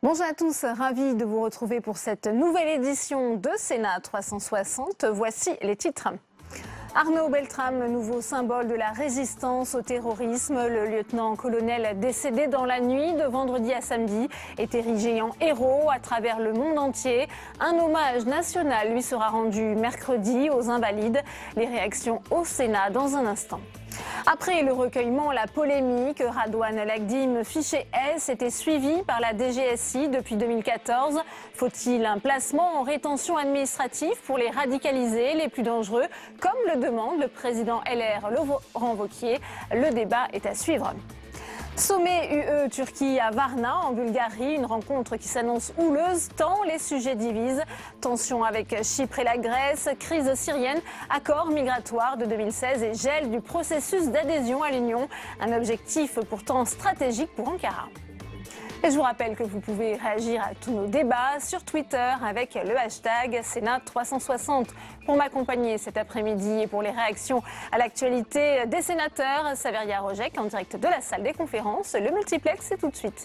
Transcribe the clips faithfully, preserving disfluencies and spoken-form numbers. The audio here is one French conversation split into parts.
Bonjour à tous, ravi de vous retrouver pour cette nouvelle édition de Sénat trois cent soixante. Voici les titres. Arnaud Beltrame, nouveau symbole de la résistance au terrorisme. Le lieutenant-colonel décédé dans la nuit de vendredi à samedi est érigé en héros à travers le monde entier. Un hommage national lui sera rendu mercredi aux Invalides. Les réactions au Sénat dans un instant. Après le recueillement, la polémique, Radouane Lagdim, fiché S, était suivi par la D G S I depuis deux mille quatorze. Faut-il un placement en rétention administrative pour les radicalisés les plus dangereux, comme le demande le président L R Laurent Wauquiez? Le débat est à suivre. Sommet U E Turquie à Varna en Bulgarie, une rencontre qui s'annonce houleuse tant les sujets divisent. Tensions avec Chypre et la Grèce, crise syrienne, accord migratoire de deux mille seize et gel du processus d'adhésion à l'Union. Un objectif pourtant stratégique pour Ankara. Et je vous rappelle que vous pouvez réagir à tous nos débats sur Twitter avec le hashtag Sénat trois cent soixante. Pour m'accompagner cet après-midi et pour les réactions à l'actualité des sénateurs, Saveria Rojek en direct de la salle des conférences. Le multiplex, c'est tout de suite.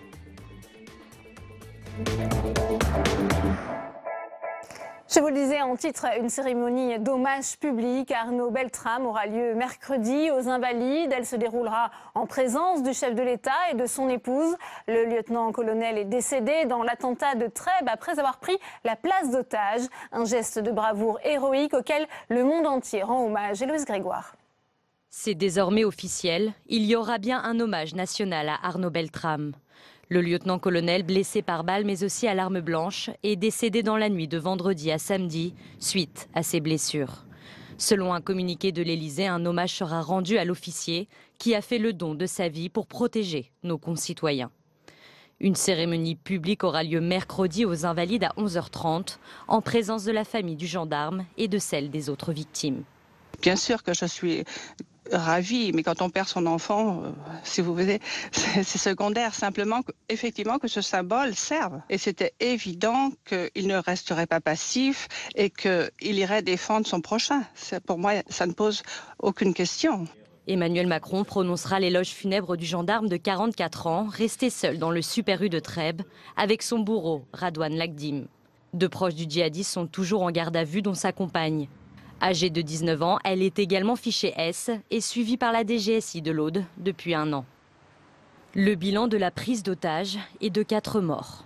Je vous le disais en titre, une cérémonie d'hommage public à Arnaud Beltrame aura lieu mercredi aux Invalides. Elle se déroulera en présence du chef de l'État et de son épouse. Le lieutenant-colonel est décédé dans l'attentat de Trèbes après avoir pris la place d'otage. Un geste de bravoure héroïque auquel le monde entier rend hommage. Héloïse Grégoire. C'est désormais officiel, il y aura bien un hommage national à Arnaud Beltrame. Le lieutenant-colonel, blessé par balle mais aussi à l'arme blanche, est décédé dans la nuit de vendredi à samedi, suite à ses blessures. Selon un communiqué de l'Élysée, un hommage sera rendu à l'officier qui a fait le don de sa vie pour protéger nos concitoyens. Une cérémonie publique aura lieu mercredi aux Invalides à onze heures trente, en présence de la famille du gendarme et de celle des autres victimes. Bien sûr que je suis ravie, mais quand on perd son enfant, euh, si vous voulez, c'est secondaire. Simplement, que, effectivement, que ce symbole serve. Et c'était évident qu'il ne resterait pas passif et qu'il irait défendre son prochain. Pour moi, ça ne pose aucune question. Emmanuel Macron prononcera l'éloge funèbre du gendarme de quarante-quatre ans, resté seul dans le Super U de Trèbes, avec son bourreau, Radouane Lagdim. Deux proches du djihadiste sont toujours en garde à vue, dont sa compagne. Âgée de dix-neuf ans, elle est également fichée S et suivie par la D G S I de l'Aude depuis un an. Le bilan de la prise d'otage est de quatre morts.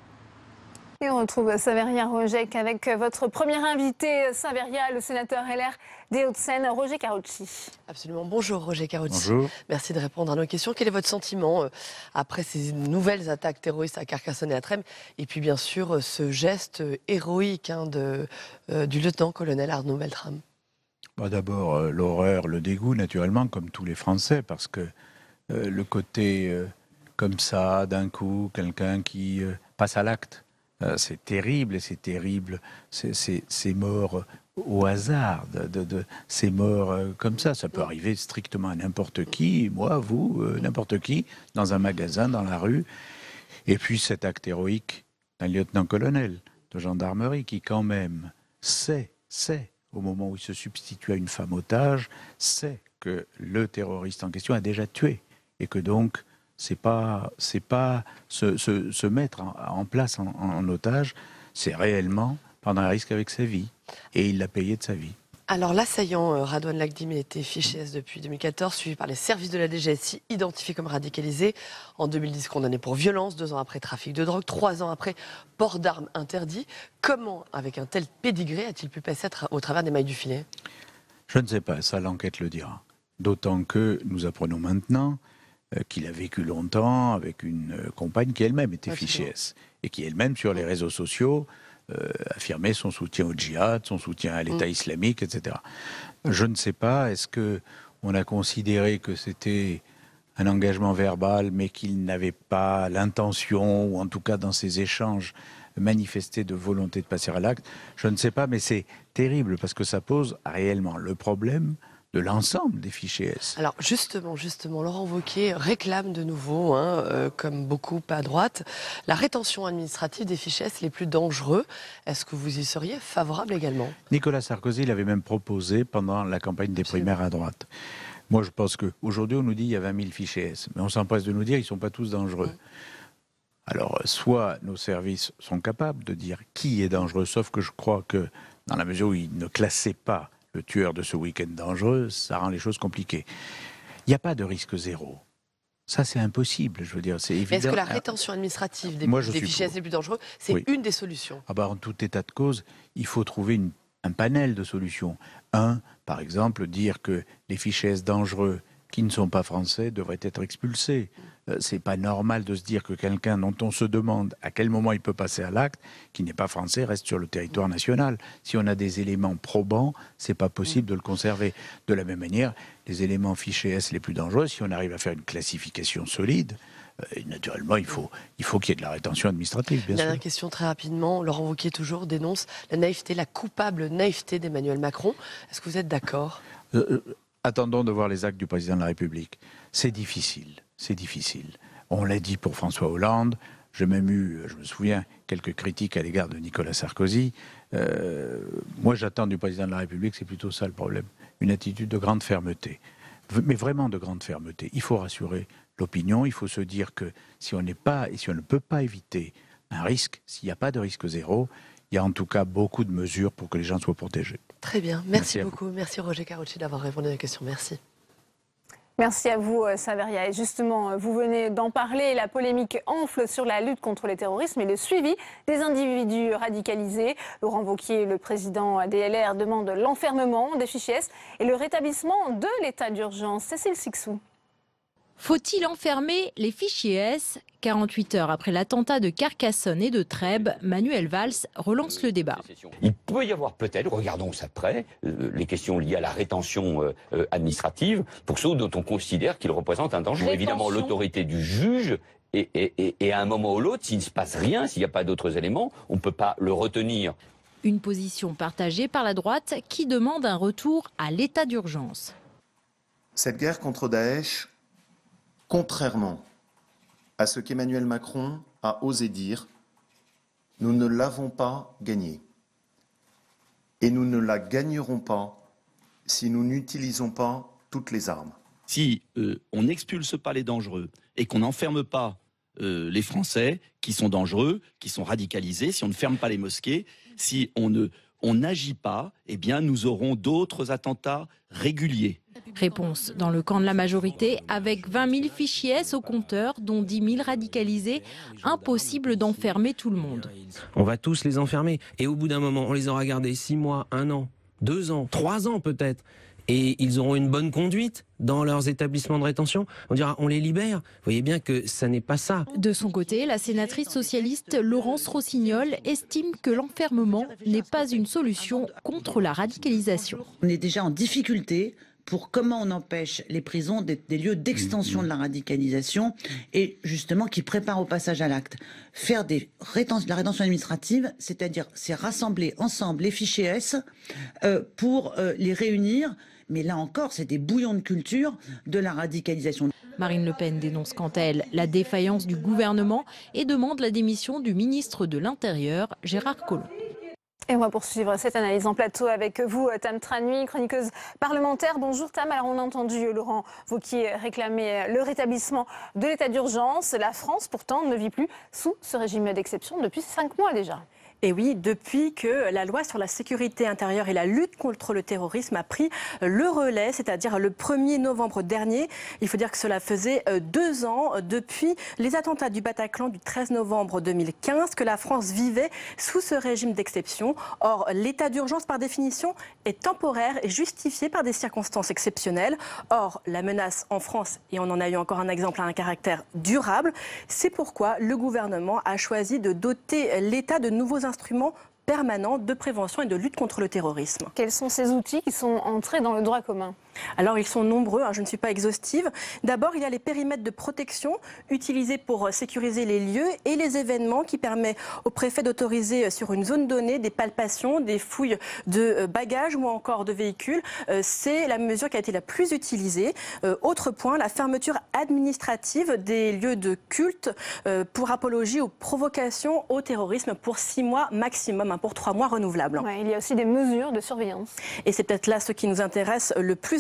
Et on retrouve Saveria Rojek avec votre premier invité, Saveria, le sénateur L R des Hauts-de-Seine, Roger Carucci. Absolument. Bonjour Roger Carucci. Bonjour. Merci de répondre à nos questions. Quel est votre sentiment euh, après ces nouvelles attaques terroristes à Carcassonne et à Trèbes? Et puis bien sûr ce geste héroïque hein, de, euh, du lieutenant-colonel Arnaud Beltrame. Bah D'abord, euh, l'horreur, le dégoût, naturellement, comme tous les Français, parce que euh, le côté euh, comme ça, d'un coup, quelqu'un qui euh, passe à l'acte, euh, c'est terrible, et c'est terrible, c'est mort au hasard, de, de, de, c'est mort euh, comme ça. Ça peut arriver strictement à n'importe qui, moi, vous, euh, n'importe qui, dans un magasin, dans la rue. Et puis cet acte héroïque d'un lieutenant-colonel de gendarmerie qui, quand même, sait, sait, au moment où il se substitue à une femme otage, sait que le terroriste en question a déjà tué et que donc c'est pas c'est pas se, se, se mettre en, en place en, en otage, c'est réellement prendre un risque avec sa vie et il l'a payé de sa vie. Alors l'assaillant euh, Radouane Lagdim a été fiché S depuis deux mille quatorze, suivi par les services de la D G S I, identifié comme radicalisé. En deux mille dix, condamné pour violence, deux ans après trafic de drogue, trois ans après port d'armes interdit. Comment, avec un tel pédigré, a-t-il pu passer tra au travers des mailles du filet? Je ne sais pas, ça l'enquête le dira. D'autant que nous apprenons maintenant euh, qu'il a vécu longtemps avec une euh, compagne qui elle-même était fichée S et qui elle-même sur les réseaux sociaux Euh, affirmer son soutien au djihad, son soutien à l'État mmh. islamique, et cetera. Je ne sais pas, est-ce qu'on a considéré que c'était un engagement verbal, mais qu'il n'avait pas l'intention, ou en tout cas dans ses échanges, manifesté de volonté de passer à l'acte? Je ne sais pas, mais c'est terrible, parce que ça pose réellement le problème de l'ensemble des fichiers S. Alors justement, justement, Laurent Wauquiez réclame de nouveau, hein, euh, comme beaucoup à droite, la rétention administrative des fichiers S les plus dangereux. Est-ce que vous y seriez favorable également? Nicolas Sarkozy l'avait même proposé pendant la campagne des primaires à droite. Moi, je pense qu'aujourd'hui, on nous dit qu'il y a vingt mille fichiers S, mais on s'empresse de nous dire qu'ils ne sont pas tous dangereux. Mmh. Alors, soit nos services sont capables de dire qui est dangereux, sauf que je crois que dans la mesure où ils ne classaient pas le tueur de ce week-end dangereux, ça rend les choses compliquées. Il n'y a pas de risque zéro. Ça, c'est impossible, je veux dire, c'est évident. Est-ce que la rétention administrative des, Moi, je des suis fichiers pour. les plus dangereux, c'est Oui. une des solutions? Ah bah, en tout état de cause, il faut trouver une, un panel de solutions. Un, par exemple, dire que les fichiers S dangereux qui ne sont pas français devraient être expulsés. Euh, c'est pas normal de se dire que quelqu'un dont on se demande à quel moment il peut passer à l'acte, qui n'est pas français, reste sur le territoire national. Si on a des éléments probants, c'est pas possible de le conserver. De la même manière, les éléments fichiers S les plus dangereux, si on arrive à faire une classification solide, euh, naturellement, il faut il faut qu'il y ait de la rétention administrative, bien Dernière sûr. question très rapidement. Laurent Wauquiez toujours dénonce la naïveté, la coupable naïveté d'Emmanuel Macron. Est-ce que vous êtes d'accord? Euh, attendons de voir les actes du président de la République. C'est difficile, c'est difficile. On l'a dit pour François Hollande. J'ai même eu, je me souviens, quelques critiques à l'égard de Nicolas Sarkozy. Euh, moi, j'attends du président de la République, c'est plutôt ça le problème. Une attitude de grande fermeté. Mais vraiment de grande fermeté. Il faut rassurer l'opinion. Il faut se dire que si on n'est pas, et si on ne peut pas éviter un risque, s'il n'y a pas de risque zéro, il y a en tout cas beaucoup de mesures pour que les gens soient protégés. Très bien. Merci, Merci beaucoup. Merci Roger Carucci d'avoir répondu à la question. Merci. Merci à vous, Saveria. Et justement, vous venez d'en parler, la polémique enfle sur la lutte contre le terrorisme et le suivi des individus radicalisés. Laurent Wauquiez, le président des L R, demande l'enfermement des fichiers S et le rétablissement de l'état d'urgence. Cécile Sixou. Faut-il enfermer les fichiers S? quarante-huit heures après l'attentat de Carcassonne et de Trèbes, Manuel Valls relance le débat. Il peut y avoir peut-être, regardons ça de près, euh, les questions liées à la rétention euh, euh, administrative pour ceux dont on considère qu'ils représentent un danger. Rétention. Évidemment, l'autorité du juge, et, et, et, et à un moment ou l'autre, s'il ne se passe rien, s'il n'y a pas d'autres éléments, on ne peut pas le retenir. Une position partagée par la droite qui demande un retour à l'état d'urgence. Cette guerre contre Daesh, contrairement à ce qu'Emmanuel Macron a osé dire, nous ne l'avons pas gagnée. Et nous ne la gagnerons pas si nous n'utilisons pas toutes les armes. Si euh, on n'expulse pas les dangereux et qu'on n'enferme pas euh, les Français qui sont dangereux, qui sont radicalisés, si on ne ferme pas les mosquées, si on ne on n'agit pas, eh bien nous aurons d'autres attentats réguliers. Réponse dans le camp de la majorité, avec vingt mille fichiers S au compteur, dont dix mille radicalisés, impossible d'enfermer tout le monde. On va tous les enfermer. Et au bout d'un moment, on les aura gardés six mois, un an, deux ans, trois ans peut-être. Et ils auront une bonne conduite dans leurs établissements de rétention. On dira, on les libère. Vous voyez bien que ça n'est pas ça. De son côté, la sénatrice socialiste Laurence Rossignol estime que l'enfermement n'est pas une solution contre la radicalisation. On est déjà en difficulté pour comment on empêche les prisons des, des lieux d'extension de la radicalisation et justement qui préparent au passage à l'acte. Faire des rétens- de la rétention administrative, c'est-à-dire c'est rassembler ensemble les fichiers S euh, pour euh, les réunir. Mais là encore, c'est des bouillons de culture de la radicalisation. Marine Le Pen dénonce quant à elle la défaillance du gouvernement et demande la démission du ministre de l'Intérieur, Gérard Collomb. Et on va poursuivre cette analyse en plateau avec vous, Tam Tranui, chroniqueuse parlementaire. Bonjour Tam. Alors on a entendu Laurent Wauquiez réclamer le rétablissement de l'état d'urgence. La France, pourtant, ne vit plus sous ce régime d'exception depuis cinq mois déjà. Et oui, depuis que la loi sur la sécurité intérieure et la lutte contre le terrorisme a pris le relais, c'est-à-dire le premier novembre dernier. Il faut dire que cela faisait deux ans depuis les attentats du Bataclan du treize novembre deux mille quinze que la France vivait sous ce régime d'exception. Or, l'état d'urgence, par définition, est temporaire et justifié par des circonstances exceptionnelles. Or, la menace en France, et on en a eu encore un exemple, a un caractère durable. C'est pourquoi le gouvernement a choisi de doter l'État de nouveaux instruments permanents de prévention et de lutte contre le terrorisme. Quels sont ces outils qui sont entrés dans le droit commun ? Alors, ils sont nombreux, hein, je ne suis pas exhaustive. D'abord, il y a les périmètres de protection utilisés pour sécuriser les lieux et les événements qui permettent au préfet d'autoriser sur une zone donnée des palpations, des fouilles de bagages ou encore de véhicules. C'est la mesure qui a été la plus utilisée. Autre point, la fermeture administrative des lieux de culte pour apologie aux provocations au terrorisme pour six mois maximum, hein, pour trois mois renouvelables. Ouais, il y a aussi des mesures de surveillance. Et c'est peut-être là ce qui nous intéresse le plus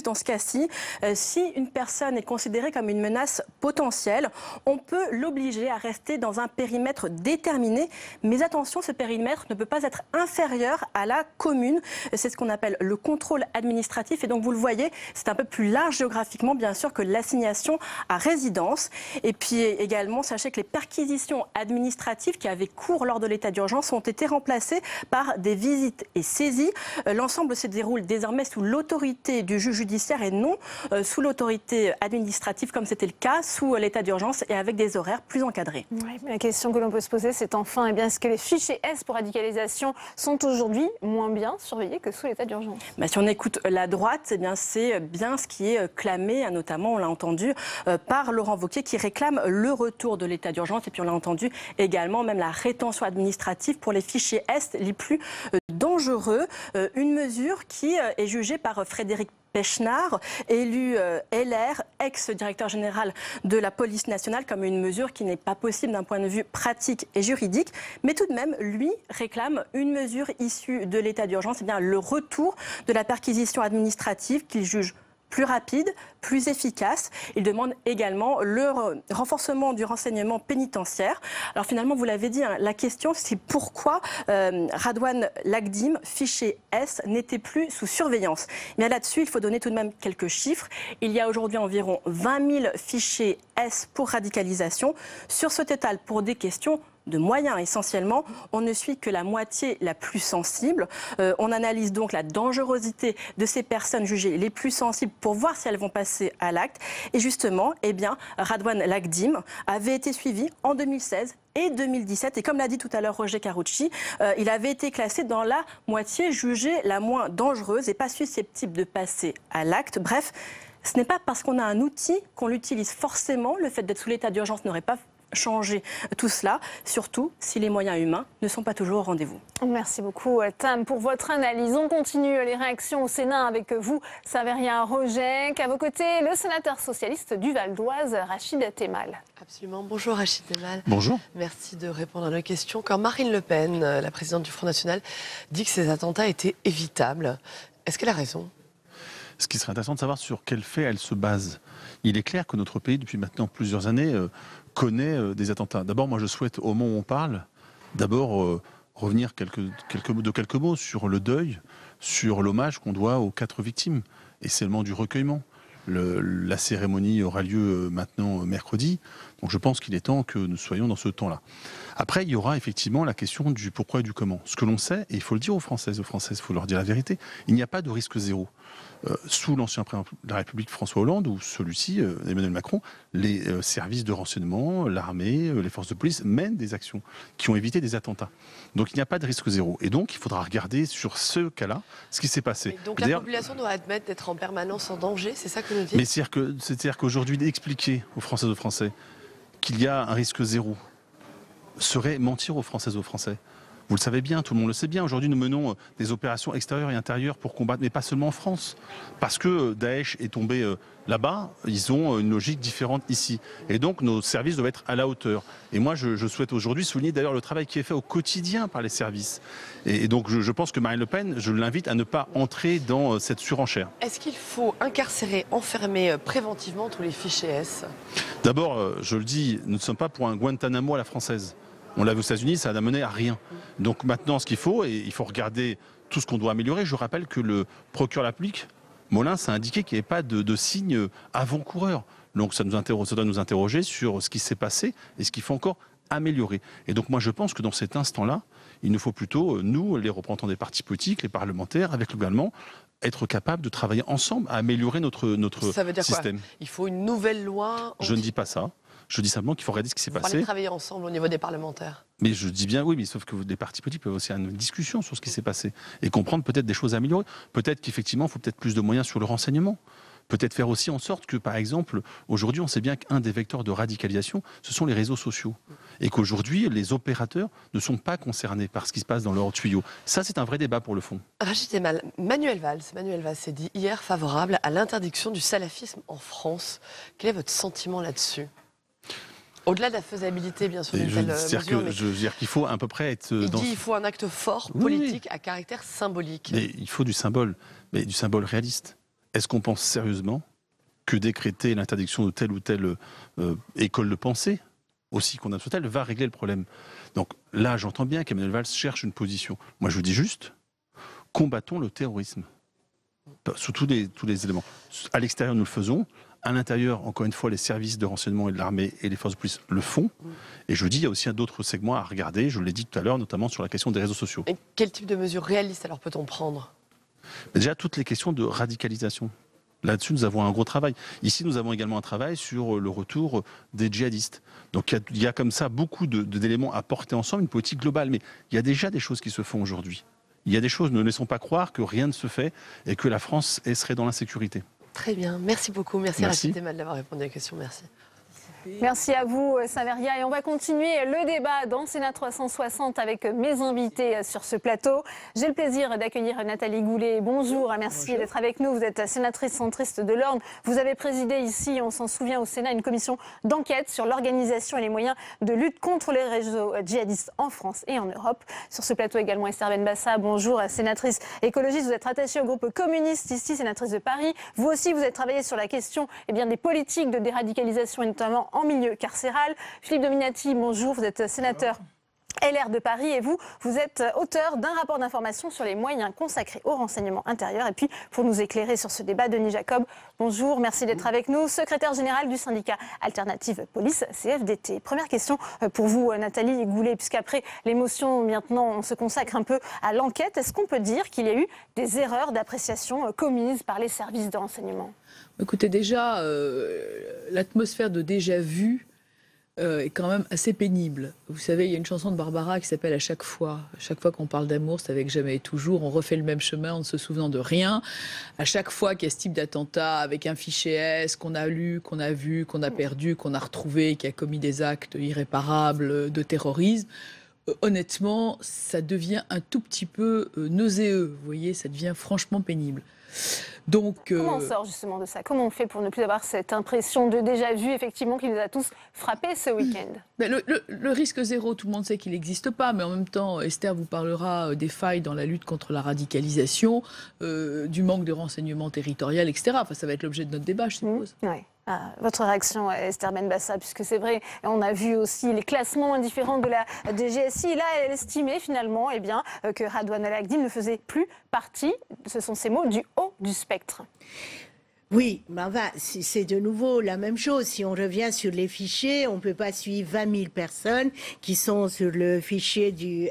dans ce cas-ci, euh, si une personne est considérée comme une menace potentielle, on peut l'obliger à rester dans un périmètre déterminé. Mais attention, ce périmètre ne peut pas être inférieur à la commune. C'est ce qu'on appelle le contrôle administratif. Et donc, vous le voyez, c'est un peu plus large géographiquement, bien sûr, que l'assignation à résidence. Et puis également, sachez que les perquisitions administratives qui avaient cours lors de l'état d'urgence ont été remplacées par des visites et saisies. L'ensemble se déroule désormais sous l'autorité du juge judiciaire et non euh, sous l'autorité administrative, comme c'était le cas sous l'état d'urgence et avec des horaires plus encadrés. Ouais, la question que l'on peut se poser, c'est enfin, eh bien, est-ce que les fichiers S pour radicalisation sont aujourd'hui moins bien surveillés que sous l'état d'urgence? Bah, si on écoute la droite, eh bien, c'est bien ce qui est clamé, notamment, on l'a entendu, euh, par Laurent Wauquiez, qui réclame le retour de l'état d'urgence. Et puis on l'a entendu également, même la rétention administrative pour les fichiers S les plus euh, dangereux. Euh, une mesure qui euh, est jugée par Frédéric Pechnard, élu euh, L R, ex-directeur général de la police nationale, comme une mesure qui n'est pas possible d'un point de vue pratique et juridique. Mais tout de même, lui réclame une mesure issue de l'état d'urgence, eh bien le retour de la perquisition administrative qu'il juge plus rapide, plus efficace. Il demande également le renforcement du renseignement pénitentiaire. Alors finalement, vous l'avez dit, hein, la question c'est pourquoi euh, Radouane Lagdim, fichier S, n'était plus sous surveillance. Mais là-dessus, il faut donner tout de même quelques chiffres. Il y a aujourd'hui environ vingt mille fichiers S pour radicalisation. Sur ce total, pour des questions de moyens essentiellement, on ne suit que la moitié la plus sensible. Euh, on analyse donc la dangerosité de ces personnes jugées les plus sensibles pour voir si elles vont passer à l'acte. Et justement, eh bien, Radouane Lagdim avait été suivi en deux mille seize et deux mille dix-sept. Et comme l'a dit tout à l'heure Roger Carucci, euh, il avait été classé dans la moitié jugée la moins dangereuse et pas susceptible de passer à l'acte. Bref, ce n'est pas parce qu'on a un outil qu'on l'utilise forcément. Le fait d'être sous l'état d'urgence n'aurait pas changer tout cela, surtout si les moyens humains ne sont pas toujours au rendez-vous. Merci beaucoup Tam pour votre analyse. On continue les réactions au Sénat avec vous, Saveria Rojek. À vos côtés, le sénateur socialiste du Val d'Oise, Rachid Temal. Absolument. Bonjour Rachid Temal. Bonjour. Merci de répondre à nos questions. Quand Marine Le Pen, la présidente du Front National, dit que ces attentats étaient évitables, est-ce qu'elle a raison ? Ce qui serait intéressant de savoir sur quels faits elle se base. Il est clair que notre pays, depuis maintenant plusieurs années, euh, connaît euh, des attentats. D'abord, moi je souhaite, au moment où on parle, d'abord euh, revenir quelques, quelques, de quelques mots sur le deuil, sur l'hommage qu'on doit aux quatre victimes, et c'est le moment du recueillement. Le, la cérémonie aura lieu euh, maintenant euh, mercredi, donc je pense qu'il est temps que nous soyons dans ce temps-là. Après, il y aura effectivement la question du pourquoi et du comment. Ce que l'on sait, et il faut le dire aux Françaises et aux Françaises, il faut leur dire la vérité, il n'y a pas de risque zéro. Euh, sous l'ancien président de la République François Hollande ou celui-ci, euh, Emmanuel Macron, les euh, services de renseignement, l'armée, euh, les forces de police mènent des actions qui ont évité des attentats. Donc il n'y a pas de risque zéro. Et donc il faudra regarder sur ce cas-là ce qui s'est passé. Mais donc la population doit admettre d'être en permanence en danger, c'est ça que nous dit ? Mais c'est-à-dire que, c'est-à-dire qu'aujourd'hui, d'expliquer aux Françaises et aux Français qu'il y a un risque zéro serait mentir aux Françaises et aux Français. Vous le savez bien, tout le monde le sait bien. Aujourd'hui, nous menons des opérations extérieures et intérieures pour combattre, mais pas seulement en France. Parce que Daesh est tombé là-bas, ils ont une logique différente ici. Et donc, nos services doivent être à la hauteur. Et moi, je, je souhaite aujourd'hui souligner d'ailleurs le travail qui est fait au quotidien par les services. Et, et donc, je, je pense que Marine Le Pen, je l'invite à ne pas entrer dans cette surenchère. Est-ce qu'il faut incarcérer, enfermer préventivement tous les fichiers S ? D'abord, je le dis, nous ne sommes pas pour un Guantanamo à la française. On l'a vu aux États-Unis, ça n'a mené à rien. Donc maintenant, ce qu'il faut, et il faut regarder tout ce qu'on doit améliorer. Je rappelle que le procureur de la République, Molins, a indiqué qu'il n'y avait pas de, de signe avant-coureur. Donc ça, nous interroge, ça doit nous interroger sur ce qui s'est passé et ce qu'il faut encore améliorer. Et donc moi, je pense que dans cet instant-là, il nous faut plutôt, nous, les représentants des partis politiques, les parlementaires, avec le gouvernement, être capables de travailler ensemble à améliorer notre, notre ça veut dire système. Quoi ? Il faut une nouvelle loi ? Je ne dis pas ça. Je dis simplement qu'il faut regarder ce qui s'est passé. Il faut travailler ensemble au niveau des parlementaires. Mais je dis bien oui, mais sauf que les partis politiques peuvent aussi avoir une discussion sur ce qui s'est passé et comprendre peut-être des choses à améliorer. Peut-être qu'effectivement, il faut peut-être plus de moyens sur le renseignement. Peut-être faire aussi en sorte que, par exemple, aujourd'hui, on sait bien qu'un des vecteurs de radicalisation, ce sont les réseaux sociaux. Et qu'aujourd'hui, les opérateurs ne sont pas concernés par ce qui se passe dans leurs tuyaux. Ça, c'est un vrai débat pour le fond. Rachid Temal, Manuel Valls, Manuel Valls s'est dit hier favorable à l'interdiction du salafisme en France. Quel est votre sentiment là-dessus ? Au-delà de la faisabilité, bien sûr, d'une telle mesure. Que, mais... Je veux dire qu'il faut à peu près être... Il dans... dit qu'il faut un acte fort, politique, oui, à caractère symbolique. Mais il faut du symbole, mais du symbole réaliste. est-ce qu'on pense sérieusement que décréter l'interdiction de telle ou telle euh, école de pensée, aussi qu'on a sur telle, va régler le problème? Donc là, j'entends bien qu'Emmanuel Valls cherche une position. Moi, je vous dis juste, combattons le terrorisme. Sous tous les, tous les éléments. À l'extérieur, nous le faisons. À l'intérieur, encore une fois, les services de renseignement et de l'armée et les forces de police le font. Et je dis, il y a aussi d'autres segments à regarder, je l'ai dit tout à l'heure, notamment sur la question des réseaux sociaux. Et quel type de mesures réalistes alors peut-on prendre? Déjà, toutes les questions de radicalisation. Là-dessus, nous avons un gros travail. Ici, nous avons également un travail sur le retour des djihadistes. Donc, il y a, il y a comme ça beaucoup de, de, d'éléments à porter ensemble, une politique globale. Mais il y a déjà des choses qui se font aujourd'hui. Il y a des choses, ne laissons pas croire que rien ne se fait et que la France serait dans l'insécurité. Très bien, merci beaucoup. Merci, Merci. Rachid Temal d'avoir répondu à la question. Merci. Merci à vous, Saveria. Et on va continuer le débat dans Sénat trois cent soixante avec mes invités sur ce plateau. J'ai le plaisir d'accueillir Nathalie Goulet. Bonjour, merci d'être avec nous. Vous êtes sénatrice centriste de l'Orne. Vous avez présidé ici, on s'en souvient, au Sénat, une commission d'enquête sur l'organisation et les moyens de lutte contre les réseaux djihadistes en France et en Europe. Sur ce plateau également, Esther Benbassa. Bonjour, sénatrice écologiste. Vous êtes rattachée au groupe communiste ici, sénatrice de Paris. Vous aussi, vous avez travaillé sur la question eh bien, des politiques de déradicalisation et notamment en milieu carcéral. Philippe Dominati, bonjour, vous êtes sénateur L R de Paris et vous, vous êtes auteur d'un rapport d'information sur les moyens consacrés au renseignement intérieur. Et puis, pour nous éclairer sur ce débat, Denis Jacob, bonjour, merci d'être avec nous, secrétaire général du syndicat Alternative Police, C F D T. Première question pour vous, Nathalie Goulet, puisqu'après l'émotion, maintenant, on se consacre un peu à l'enquête. Est-ce qu'on peut dire qu'il y a eu des erreurs d'appréciation commises par les services de renseignement? Écoutez, déjà, euh, l'atmosphère de déjà-vu euh, est quand même assez pénible. Vous savez, il y a une chanson de Barbara qui s'appelle « À chaque fois ». À chaque fois qu'on parle d'amour, c'est avec jamais et toujours. On refait le même chemin en ne se souvenant de rien. À chaque fois qu'il y a ce type d'attentat avec un fichier S qu'on a lu, qu'on a vu, qu'on a perdu, qu'on a retrouvé, qui a commis des actes irréparables de terrorisme, euh, honnêtement, ça devient un tout petit peu euh, nauséeux. Vous voyez, ça devient franchement pénible. Donc, euh... Comment on sort justement de ça? Comment on fait pour ne plus avoir cette impression de déjà-vu, effectivement, qui nous a tous frappés ce week-end? Mais le, le, le risque zéro, tout le monde sait qu'il n'existe pas, mais en même temps, Esther vous parlera des failles dans la lutte contre la radicalisation, euh, du manque de renseignements territorial, et cetera. Enfin, ça va être l'objet de notre débat, je suppose. Mmh, ouais. Ah, votre réaction, Esther Benbassa, puisque c'est vrai, on a vu aussi les classements différents de la D G S I. Là, elle estimait finalement eh bien, que Radouane El Agdim ne faisait plus partie, ce sont ces mots, du haut du spectre. Oui, mais enfin, c'est de nouveau la même chose. Si on revient sur les fichiers, on ne peut pas suivre vingt mille personnes qui sont sur le fichier du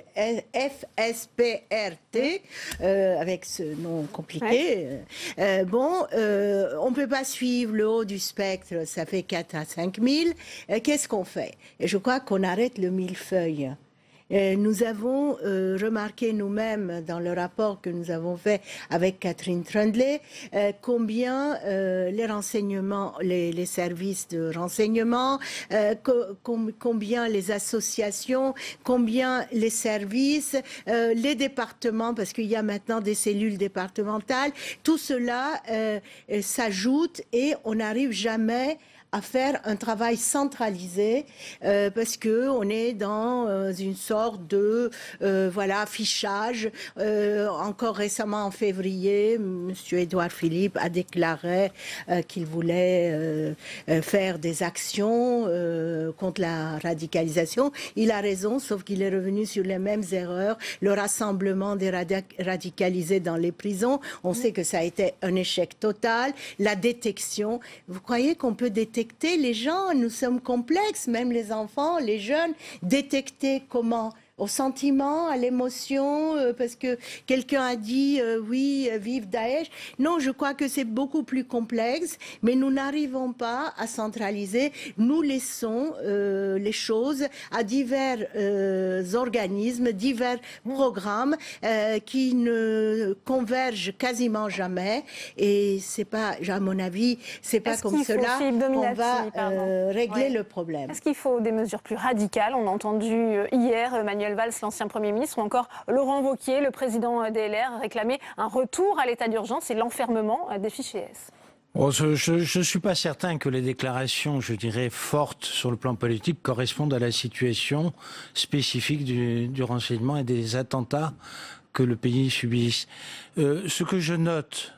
F S P R T, euh, avec ce nom compliqué. Ouais. Euh, bon, euh, on ne peut pas suivre le haut du spectre, ça fait quatre à cinq mille. Euh, Qu'est-ce qu'on fait? Et je crois qu'on arrête le millefeuille. Euh, nous avons euh, remarqué nous-mêmes dans le rapport que nous avons fait avec Catherine Trundley euh, combien euh, les renseignements, les, les services de renseignement, euh, co com combien les associations, combien les services, euh, les départements, parce qu'il y a maintenant des cellules départementales, tout cela euh, s'ajoute et on n'arrive jamais à faire un travail centralisé euh, parce que on est dans euh, une sorte de euh, voilà affichage. Euh, encore récemment en février, Monsieur Édouard Philippe a déclaré euh, qu'il voulait euh, euh, faire des actions euh, contre la radicalisation. Il a raison, sauf qu'il est revenu sur les mêmes erreurs. Le rassemblement des radicalisés dans les prisons, on sait que ça a été un échec total. La détection, vous croyez qu'on peut détecter les gens? Nous sommes complexes, même les enfants, les jeunes. Détecter comment? Au sentiment, à l'émotion, euh, parce que quelqu'un a dit euh, oui, euh, vive Daesh. Non, je crois que c'est beaucoup plus complexe, mais nous n'arrivons pas à centraliser. Nous laissons euh, les choses à divers euh, organismes, divers programmes euh, qui ne convergent quasiment jamais. Et c'est pas, à mon avis, c'est pas comme cela qu'on va euh, régler ouais. le problème. Est-ce qu'il faut des mesures plus radicales? On a entendu hier Emmanuel Valls, l'ancien Premier ministre, ou encore Laurent Wauquiez, le président D L R, réclamer un retour à l'état d'urgence et l'enfermement des fichiers S. Oh, je ne suis pas certain que les déclarations, je dirais, fortes sur le plan politique correspondent à la situation spécifique du, du renseignement et des attentats que le pays subisse. Euh, ce que je note,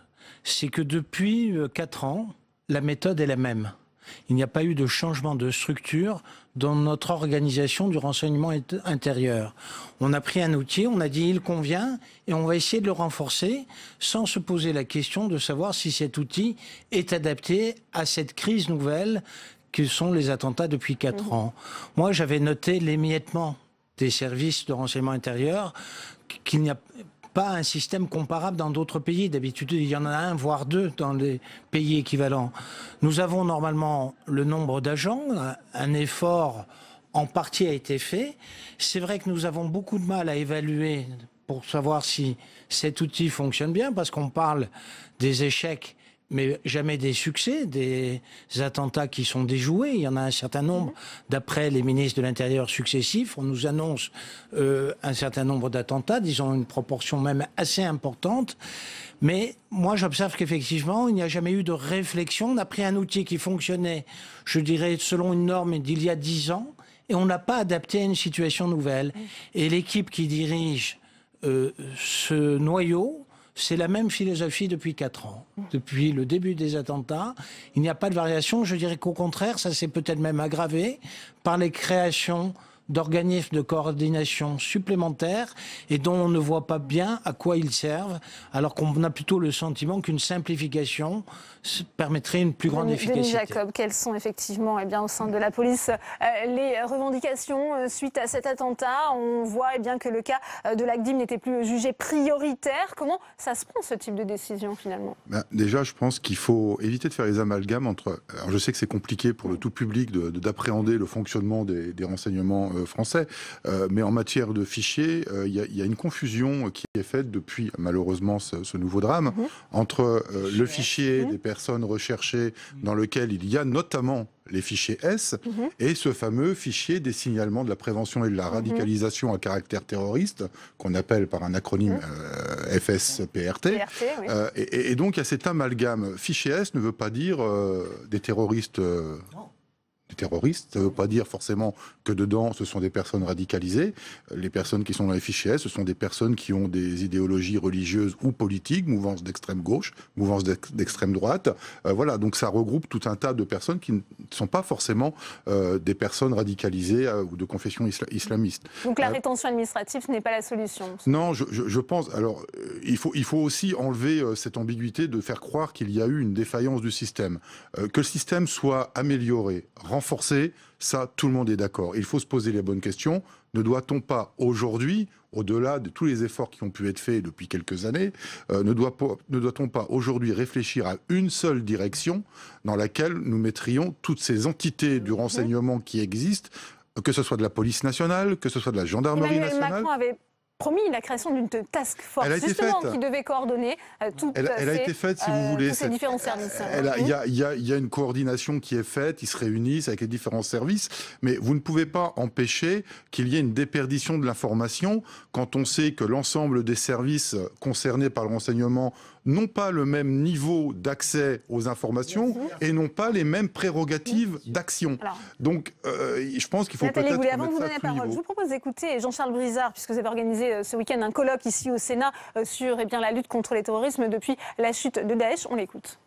c'est que depuis quatre ans, la méthode est la même. Il n'y a pas eu de changement de structure dans notre organisation du renseignement intérieur. On a pris un outil, on a dit il convient et on va essayer de le renforcer sans se poser la question de savoir si cet outil est adapté à cette crise nouvelle que sont les attentats depuis quatre mmh. ans. Moi, j'avais noté l'émiettement des services de renseignement intérieur, qu'il n'y a pas un système comparable dans d'autres pays. D'habitude, il y en a un, voire deux dans les pays équivalents. Nous avons normalement le nombre d'agents, un effort en partie a été fait. C'est vrai que nous avons beaucoup de mal à évaluer pour savoir si cet outil fonctionne bien, parce qu'on parle des échecs, mais jamais des succès, des attentats qui sont déjoués. Il y en a un certain nombre, d'après les ministres de l'Intérieur successifs. On nous annonce euh, un certain nombre d'attentats, disons une proportion même assez importante. Mais moi, j'observe qu'effectivement, il n'y a jamais eu de réflexion. On a pris un outil qui fonctionnait, je dirais, selon une norme d'il y a dix ans, et on n'a pas adapté à une situation nouvelle. Et l'équipe qui dirige euh, ce noyau, c'est la même philosophie depuis quatre ans. Depuis le début des attentats, il n'y a pas de variation. Je dirais qu'au contraire, ça s'est peut-être même aggravé par les créations d'organismes de coordination supplémentaires et dont on ne voit pas bien à quoi ils servent, alors qu'on a plutôt le sentiment qu'une simplification permettrait une plus grande efficacité. Denis Jacob, quelles sont effectivement eh bien, au sein de la police euh, les revendications euh, suite à cet attentat? On voit eh bien, que le cas euh, de l'A C D I M n'était plus jugé prioritaire. Comment ça se prend ce type de décision finalement? Ben, déjà, je pense qu'il faut éviter de faire les amalgames entre... Alors, je sais que c'est compliqué pour le tout public de, de, d'appréhender le fonctionnement des, des renseignements euh, français, euh, mais en matière de fichiers, il euh, y, y a une confusion qui est faite depuis malheureusement ce, ce nouveau drame mmh. entre euh, le fichier mmh. des personnes recherchées dans lequel il y a notamment les fichiers S mmh. et ce fameux fichier des signalements de la prévention et de la radicalisation mmh. à caractère terroriste qu'on appelle par un acronyme mmh. euh, F S P R T. P R T oui. euh, et, et donc il y a cet amalgame. Fichier S ne veut pas dire euh, des terroristes... Euh, Des terroristes, ça ne veut pas dire forcément que dedans ce sont des personnes radicalisées. Les personnes qui sont dans les fichiers S, ce sont des personnes qui ont des idéologies religieuses ou politiques, mouvance d'extrême gauche, mouvance d'extrême droite. Euh, voilà, donc ça regroupe tout un tas de personnes qui ne sont pas forcément euh, des personnes radicalisées euh, ou de confession isla islamiste. Donc la euh, rétention administrative, ce n'est pas la solution? Non, je, je, je pense... Alors, euh, il, faut, il faut aussi enlever euh, cette ambiguïté de faire croire qu'il y a eu une défaillance du système. Euh, que le système soit amélioré, renforcé, ça, tout le monde est d'accord. Il faut se poser les bonnes questions. Ne doit-on pas aujourd'hui, au-delà de tous les efforts qui ont pu être faits depuis quelques années, euh, ne doit pas, ne doit-on pas aujourd'hui réfléchir à une seule direction dans laquelle nous mettrions toutes ces entités du renseignement qui existent, que ce soit de la police nationale, que ce soit de la gendarmerie Emmanuel nationale. Macron avait promis la création d'une task force, justement, qui devait coordonner euh, toutes elle, elle ces, a été faite, si vous euh, voulez, tous ces cette, différents services. Il y, y, y a une coordination qui est faite, ils se réunissent avec les différents services, mais vous ne pouvez pas empêcher qu'il y ait une déperdition de l'information quand on sait que l'ensemble des services concernés par le renseignement n'ont pas le même niveau d'accès aux informations et n'ont pas les mêmes prérogatives d'action. Donc, euh, je pense qu'il faut peut-être... Nathalie Goulet, avant de vous donner la parole, je vous propose d'écouter Jean-Charles Brizard, puisque vous avez organisé ce week-end un colloque ici au Sénat sur eh bien, la lutte contre les terrorismes depuis la chute de Daesh. On l'écoute.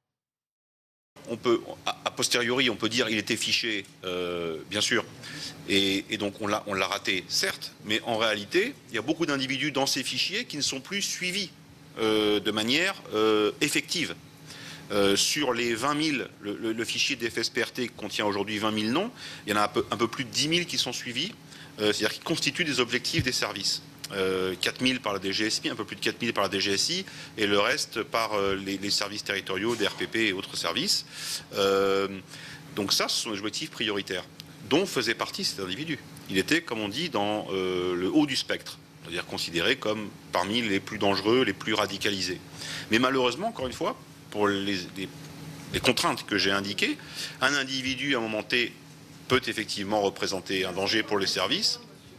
On peut, a posteriori, on peut dire qu'il était fiché, euh, bien sûr, et, et donc on l'a on l'a raté, certes, mais en réalité, il y a beaucoup d'individus dans ces fichiers qui ne sont plus suivis euh, de manière euh, effective. Euh, sur les vingt mille, le, le, le fichier des F S P R T contient aujourd'hui vingt mille noms, il y en a un peu, un peu plus de dix mille qui sont suivis, euh, c'est-à-dire qui constituent des objectifs des services. Euh, quatre mille par la D G S I, un peu plus de quatre mille par la D G S I, et le reste par euh, les, les services territoriaux, des R P P et autres services. Euh, donc ça, ce sont des objectifs prioritaires, dont faisait partie cet individu. Il était, comme on dit, dans euh, le haut du spectre, c'est-à-dire considéré comme parmi les plus dangereux, les plus radicalisés. Mais malheureusement, encore une fois, pour les, les, les contraintes que j'ai indiquées, un individu, à un moment T, peut effectivement représenter un danger pour les services. Pardon ?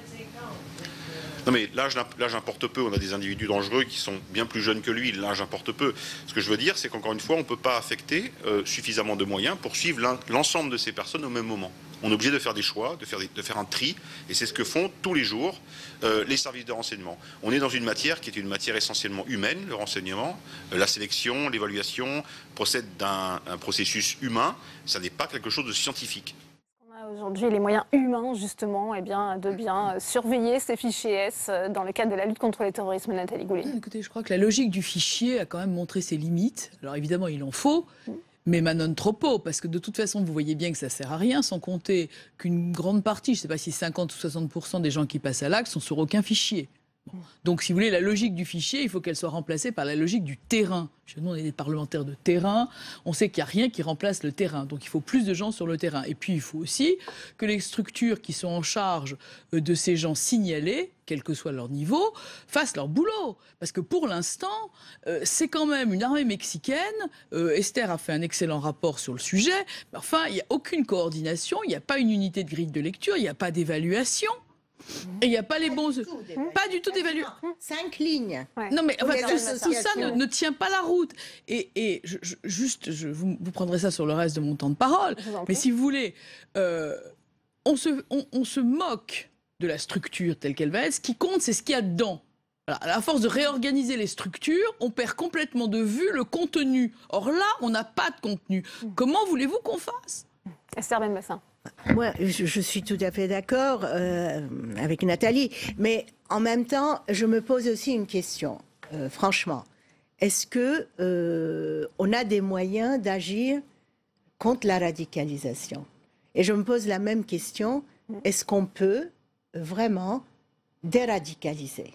Non mais l'âge importe peu, on a des individus dangereux qui sont bien plus jeunes que lui, l'âge importe peu. Ce que je veux dire, c'est qu'encore une fois, on ne peut pas affecter euh, suffisamment de moyens pour suivre l'ensemble de ces personnes au même moment. on est obligé de faire des choix, de faire, des, de faire un tri, et c'est ce que font tous les jours euh, les services de renseignement. On est dans une matière qui est une matière essentiellement humaine, le renseignement, euh, la sélection, l'évaluation procède d'un processus humain, ça n'est pas quelque chose de scientifique. Aujourd'hui, les moyens humains, justement, eh bien, de bien surveiller ces fichiers S dans le cadre de la lutte contre le terrorisme. Nathalie Goulet. Écoutez, je crois que la logique du fichier a quand même montré ses limites. Alors évidemment, il en faut, mais non trop peu, parce que de toute façon, vous voyez bien que ça ne sert à rien, sans compter qu'une grande partie, je ne sais pas si cinquante ou soixante pour cent des gens qui passent à l'acte sont sur aucun fichier. Bon. Donc, si vous voulez, la logique du fichier, il faut qu'elle soit remplacée par la logique du terrain. Nous, on est des parlementaires de terrain. On sait qu'il n'y a rien qui remplace le terrain. Donc, il faut plus de gens sur le terrain. Et puis, il faut aussi que les structures qui sont en charge de ces gens signalés, quel que soit leur niveau, fassent leur boulot. Parce que pour l'instant, euh, c'est quand même une armée mexicaine. Euh, Esther a fait un excellent rapport sur le sujet. Mais enfin, il n'y a aucune coordination. Il n'y a pas une unité de grille de lecture. Il n'y a pas d'évaluation. Et il n'y a pas les bons... Pas du tout d'évaluation. Cinq lignes. Non, mais enfin, tout, tout ça ne, ne tient pas la route. Et, et je, je, juste, je, vous, vous prendrez ça sur le reste de mon temps de parole. Mais si vous voulez, euh, on, se, on, on se moque de la structure telle qu'elle va être. Ce qui compte, c'est ce qu'il y a dedans. Alors, à force de réorganiser les structures, on perd complètement de vue le contenu. Or là, on n'a pas de contenu. Comment voulez-vous qu'on fasse? Esther Benbassa. Moi, je, je suis tout à fait d'accord euh, avec Nathalie, mais en même temps, je me pose aussi une question, euh, franchement. Est-ce que euh, on a des moyens d'agir contre la radicalisation? Et je me pose la même question, est-ce qu'on peut vraiment déradicaliser?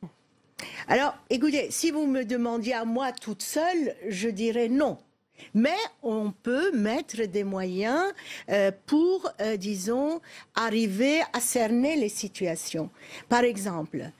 Alors, écoutez, si vous me demandiez à moi toute seule, je dirais non. Mais on peut mettre des moyens euh, pour, euh, disons, arriver à cerner les situations. Par exemple,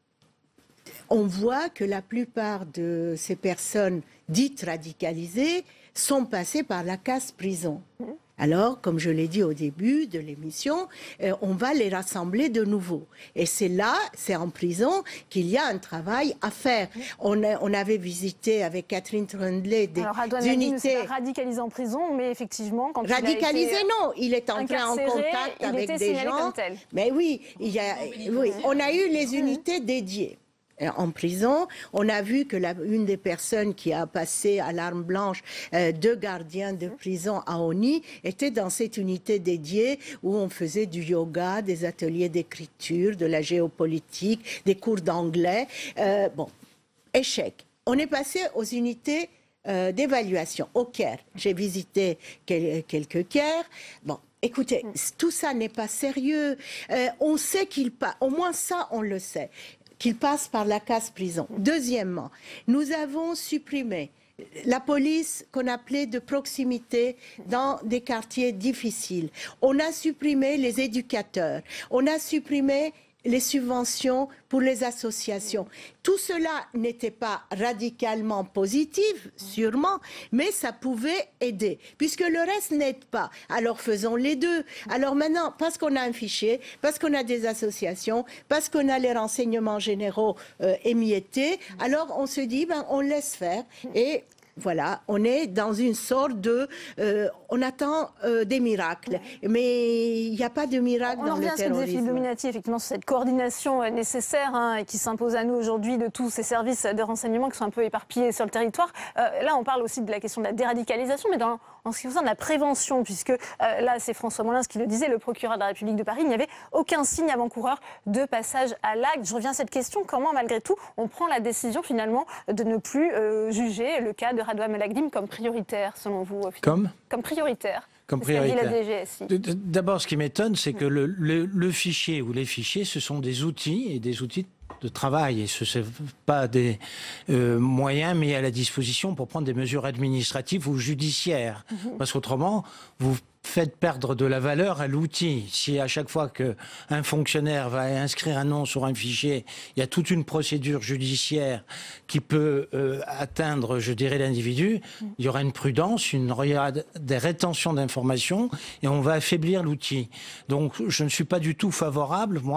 on voit que la plupart de ces personnes dites radicalisées sont passées par la case prison. Alors, comme je l'ai dit au début de l'émission, euh, on va les rassembler de nouveau. Et c'est là, c'est en prison, qu'il y a un travail à faire. On, a, on avait visité avec Catherine Trundlé des Alors, Radouane unités... Alors, radicalisé en prison, mais effectivement, quand radicalisé, il a été non, il est entré en contact avec des gens. Mais oui, il y a, oui, on a eu les unités dédiées. En prison, on a vu que la, une des personnes qui a passé à l'arme blanche euh, deux gardiens de prison à Oni était dans cette unité dédiée où on faisait du yoga, des ateliers d'écriture, de la géopolitique, des cours d'anglais. Euh, bon, échec. On est passé aux unités euh, d'évaluation au Caire. J'ai visité quel, quelques Caire. Bon. Écoutez, tout ça n'est pas sérieux. Euh, on sait qu'il passe, au moins ça, on le sait, qu'il passe par la case prison. Deuxièmement, nous avons supprimé la police qu'on appelait de proximité dans des quartiers difficiles. On a supprimé les éducateurs. On a supprimé les subventions pour les associations. Tout cela n'était pas radicalement positif, sûrement, mais ça pouvait aider, puisque le reste n'aide pas. Alors faisons les deux. Alors maintenant, parce qu'on a un fichier, parce qu'on a des associations, parce qu'on a les renseignements généraux euh, émiettés, alors on se dit, ben, on laisse faire et... Voilà, on est dans une sorte de... Euh, on attend euh, des miracles, mais il n'y a pas de miracle on dans le terrorisme. On revient à ce que disait Philippe Dominati, effectivement, sur cette coordination nécessaire hein, qui s'impose à nous aujourd'hui de tous ces services de renseignement qui sont un peu éparpillés sur le territoire. Euh, là, on parle aussi de la question de la déradicalisation, mais dans, en ce qui concerne la prévention, puisque euh, là, c'est François Molins qui le disait, le procureur de la République de Paris, il n'y avait aucun signe avant-coureur de passage à l'acte. Je reviens à cette question, comment, malgré tout, on prend la décision, finalement, de ne plus euh, juger le cas de Radouane Lagdim comme prioritaire, selon vous? Comme Comme prioritaire. Comme prioritaire. La D G S I. D'abord, ce qui m'étonne, c'est que le, le, le fichier ou les fichiers, ce sont des outils et des outils de travail. Et ce ne sont pas des euh, moyens mis à la disposition pour prendre des mesures administratives ou judiciaires. Mmh. Parce qu'autrement, vous faites perdre de la valeur à l'outil. Si à chaque fois qu'un fonctionnaire va inscrire un nom sur un fichier, il y a toute une procédure judiciaire qui peut euh, atteindre, je dirais, l'individu, il y aura une prudence, une, il y aura des rétentions d'informations et on va affaiblir l'outil. Donc je ne suis pas du tout favorable, moi, à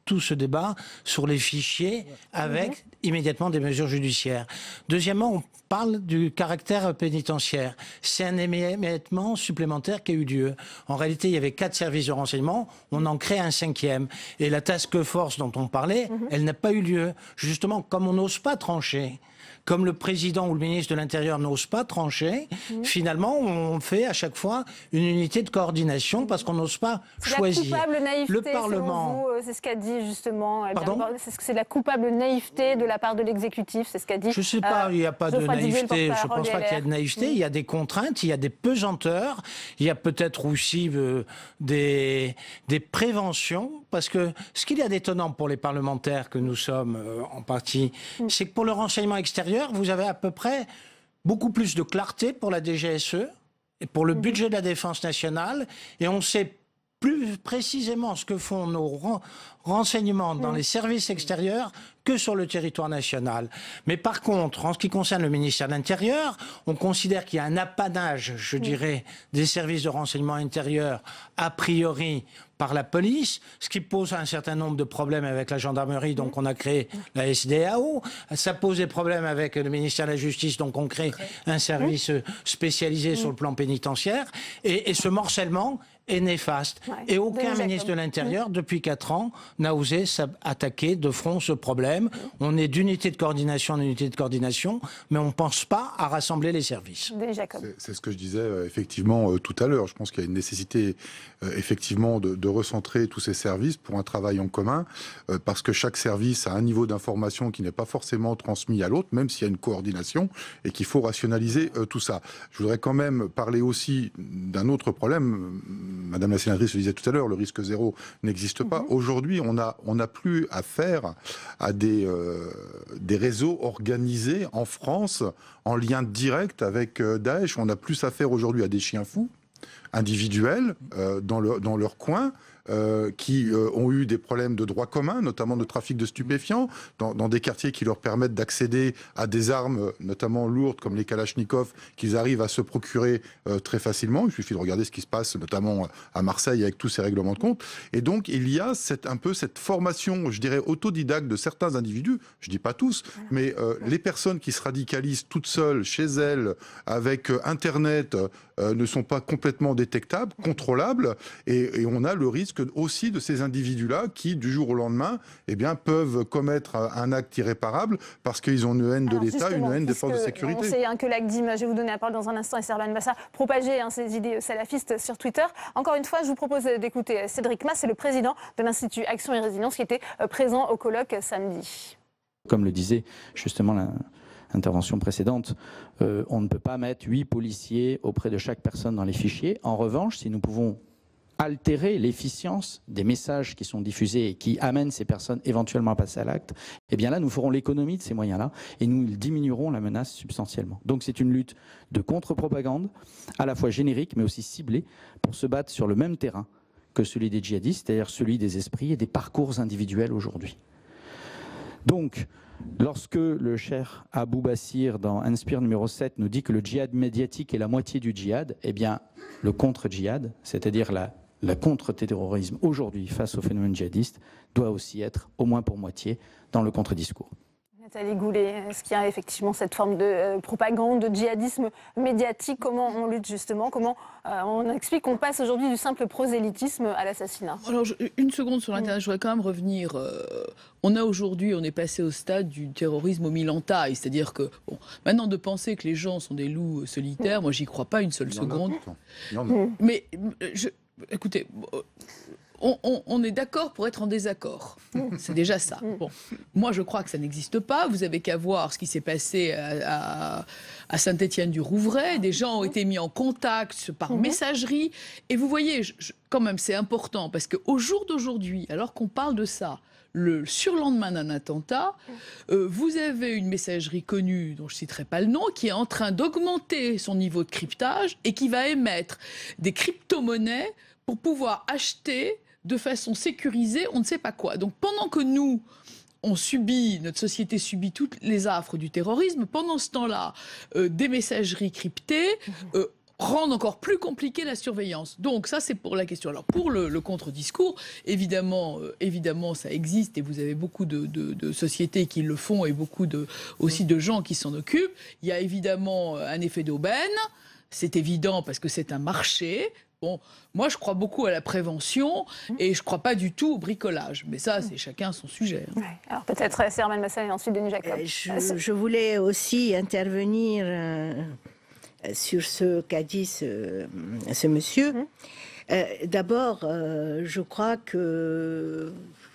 tout ce débat sur les fichiers avec mmh. immédiatement des mesures judiciaires. Deuxièmement, on parle du caractère pénitentiaire. C'est un émiettement supplémentaire qui a eu lieu. En réalité, il y avait quatre services de renseignement, on en crée un cinquième. Et la task force dont on parlait, mmh. elle n'a pas eu lieu. Justement, comme on n'ose pas trancher, comme le président ou le ministre de l'Intérieur n'ose pas trancher, mmh. finalement, on fait à chaque fois une unité de coordination parce qu'on n'ose pas choisir. La coupable naïveté, le Parlement, c'est ce qu'a dit justement. Pardon ? C'est la coupable naïveté de la part de l'exécutif, c'est ce qu'a dit. Je ne sais pas, euh, il n'y a pas de naïveté. Je ne pense pas qu'il y ait de naïveté. Mmh. Il y a des contraintes, il y a des pesanteurs, il y a peut-être aussi euh, des, des préventions. Parce que ce qu'il y a d'étonnant pour les parlementaires que nous sommes euh, en partie, mmh. c'est que pour le renseignement extérieur, vous avez à peu près beaucoup plus de clarté pour la D G S E et pour le budget de la défense nationale, et on sait plus précisément ce que font nos renseignements dans les services extérieurs que sur le territoire national. Mais par contre, en ce qui concerne le ministère de l'Intérieur, on considère qu'il y a un apanage, je dirais, des services de renseignement intérieur, a priori par la police, ce qui pose un certain nombre de problèmes avec la gendarmerie, donc on a créé la S D A O. Ça pose des problèmes avec le ministère de la Justice, donc on crée un service spécialisé sur le plan pénitentiaire. Et, et ce morcellement est néfaste. Ouais. Et aucun ministre de l'Intérieur, depuis quatre ans, n'a osé s'attaquer de front ce problème. On est d'unité de coordination en unité de coordination, mais on ne pense pas à rassembler les services. C'est ce que je disais euh, effectivement euh, tout à l'heure. Je pense qu'il y a une nécessité euh, effectivement de, de recentrer tous ces services pour un travail en commun, euh, parce que chaque service a un niveau d'information qui n'est pas forcément transmis à l'autre, même s'il y a une coordination, et qu'il faut rationaliser euh, tout ça. Je voudrais quand même parler aussi d'un autre problème. Madame la sénatrice le disait tout à l'heure, le risque zéro n'existe pas. Mmh. Aujourd'hui, on n'a on a plus affaire à des, euh, des réseaux organisés en France en lien direct avec euh, Daesh. On a plus affaire aujourd'hui à des chiens fous individuels euh, dans, le, dans leur coin. Euh, qui euh, ont eu des problèmes de droit commun, notamment de trafic de stupéfiants, dans, dans des quartiers qui leur permettent d'accéder à des armes, notamment lourdes, comme les Kalachnikov, qu'ils arrivent à se procurer euh, très facilement. Il suffit de regarder ce qui se passe, notamment à Marseille, avec tous ces règlements de compte. Et donc, il y a cette, un peu cette formation, je dirais, autodidacte de certains individus, je dis pas tous, mais euh, les personnes qui se radicalisent toutes seules, chez elles, avec euh, Internet, euh, ne sont pas complètement détectables, contrôlables, et, et on a le risque aussi de ces individus-là qui, du jour au lendemain, eh bien, peuvent commettre un acte irréparable parce qu'ils ont une haine de l'État, une haine des forces de sécurité. On sait hein, que l'A C D I M, je vais vous donner la parole dans un instant, et Serban Bassa propageait hein, ces idées salafistes sur Twitter. Encore une fois, je vous propose d'écouter Cédric Mas, c'est le président de l'Institut Action et Résilience qui était présent au colloque samedi. Comme le disait justement l'intervention précédente, euh, on ne peut pas mettre huit policiers auprès de chaque personne dans les fichiers. En revanche, si nous pouvons altérer l'efficience des messages qui sont diffusés et qui amènent ces personnes éventuellement à passer à l'acte, eh bien là, nous ferons l'économie de ces moyens-là et nous diminuerons la menace substantiellement. Donc c'est une lutte de contre-propagande, à la fois générique mais aussi ciblée, pour se battre sur le même terrain que celui des djihadistes, c'est-à-dire celui des esprits et des parcours individuels aujourd'hui. Donc, lorsque le cher Abou Bassir, dans Inspire numéro sept, nous dit que le djihad médiatique est la moitié du djihad, eh bien, le contre-djihad, c'est-à-dire la Le contre-terrorisme aujourd'hui face au phénomène djihadiste doit aussi être au moins pour moitié dans le contre-discours. Nathalie Goulet, est-ce qu'il y a effectivement cette forme de euh, propagande, de djihadisme médiatique? Comment on lutte justement? Comment euh, on explique qu'on passe aujourd'hui du simple prosélytisme à l'assassinat? Alors, je, une seconde sur l'Internet, je voudrais quand même revenir. Euh, on a aujourd'hui, on est passé au stade du terrorisme au mille en taille, c'est-à-dire que, bon, maintenant de penser que les gens sont des loups solitaires, moi j'y crois pas une seule seconde. Mais je... Écoutez, on, on, on est d'accord pour être en désaccord. C'est déjà ça. Bon. Moi, je crois que ça n'existe pas. Vous avez qu'à voir ce qui s'est passé à, à, à Saint-Étienne-du-Rouvray. Des gens ont été mis en contact par messagerie. Et vous voyez, je, je, quand même, c'est important parce qu'au jour d'aujourd'hui, alors qu'on parle de ça, le surlendemain d'un attentat, euh, vous avez une messagerie connue, dont je ne citerai pas le nom, qui est en train d'augmenter son niveau de cryptage et qui va émettre des crypto-monnaies pour pouvoir acheter de façon sécurisée on ne sait pas quoi. Donc pendant que nous, on subit, notre société subit toutes les affres du terrorisme, pendant ce temps-là, euh, des messageries cryptées, euh, rendre encore plus compliquée la surveillance. Donc ça, c'est pour la question. Alors pour le, le contre-discours, évidemment, euh, évidemment, ça existe et vous avez beaucoup de, de, de sociétés qui le font et beaucoup de, aussi de gens qui s'en occupent. Il y a évidemment un effet d'aubaine. C'est évident parce que c'est un marché. Bon, moi, je crois beaucoup à la prévention et je ne crois pas du tout au bricolage. Mais ça, c'est chacun son sujet. Ouais. Alors peut-être euh, Sermane Massal et ensuite Denis Jacob. Euh, je, je voulais aussi intervenir euh, sur ce qu'a dit ce, ce monsieur. Mmh. Euh, D'abord, euh, je crois que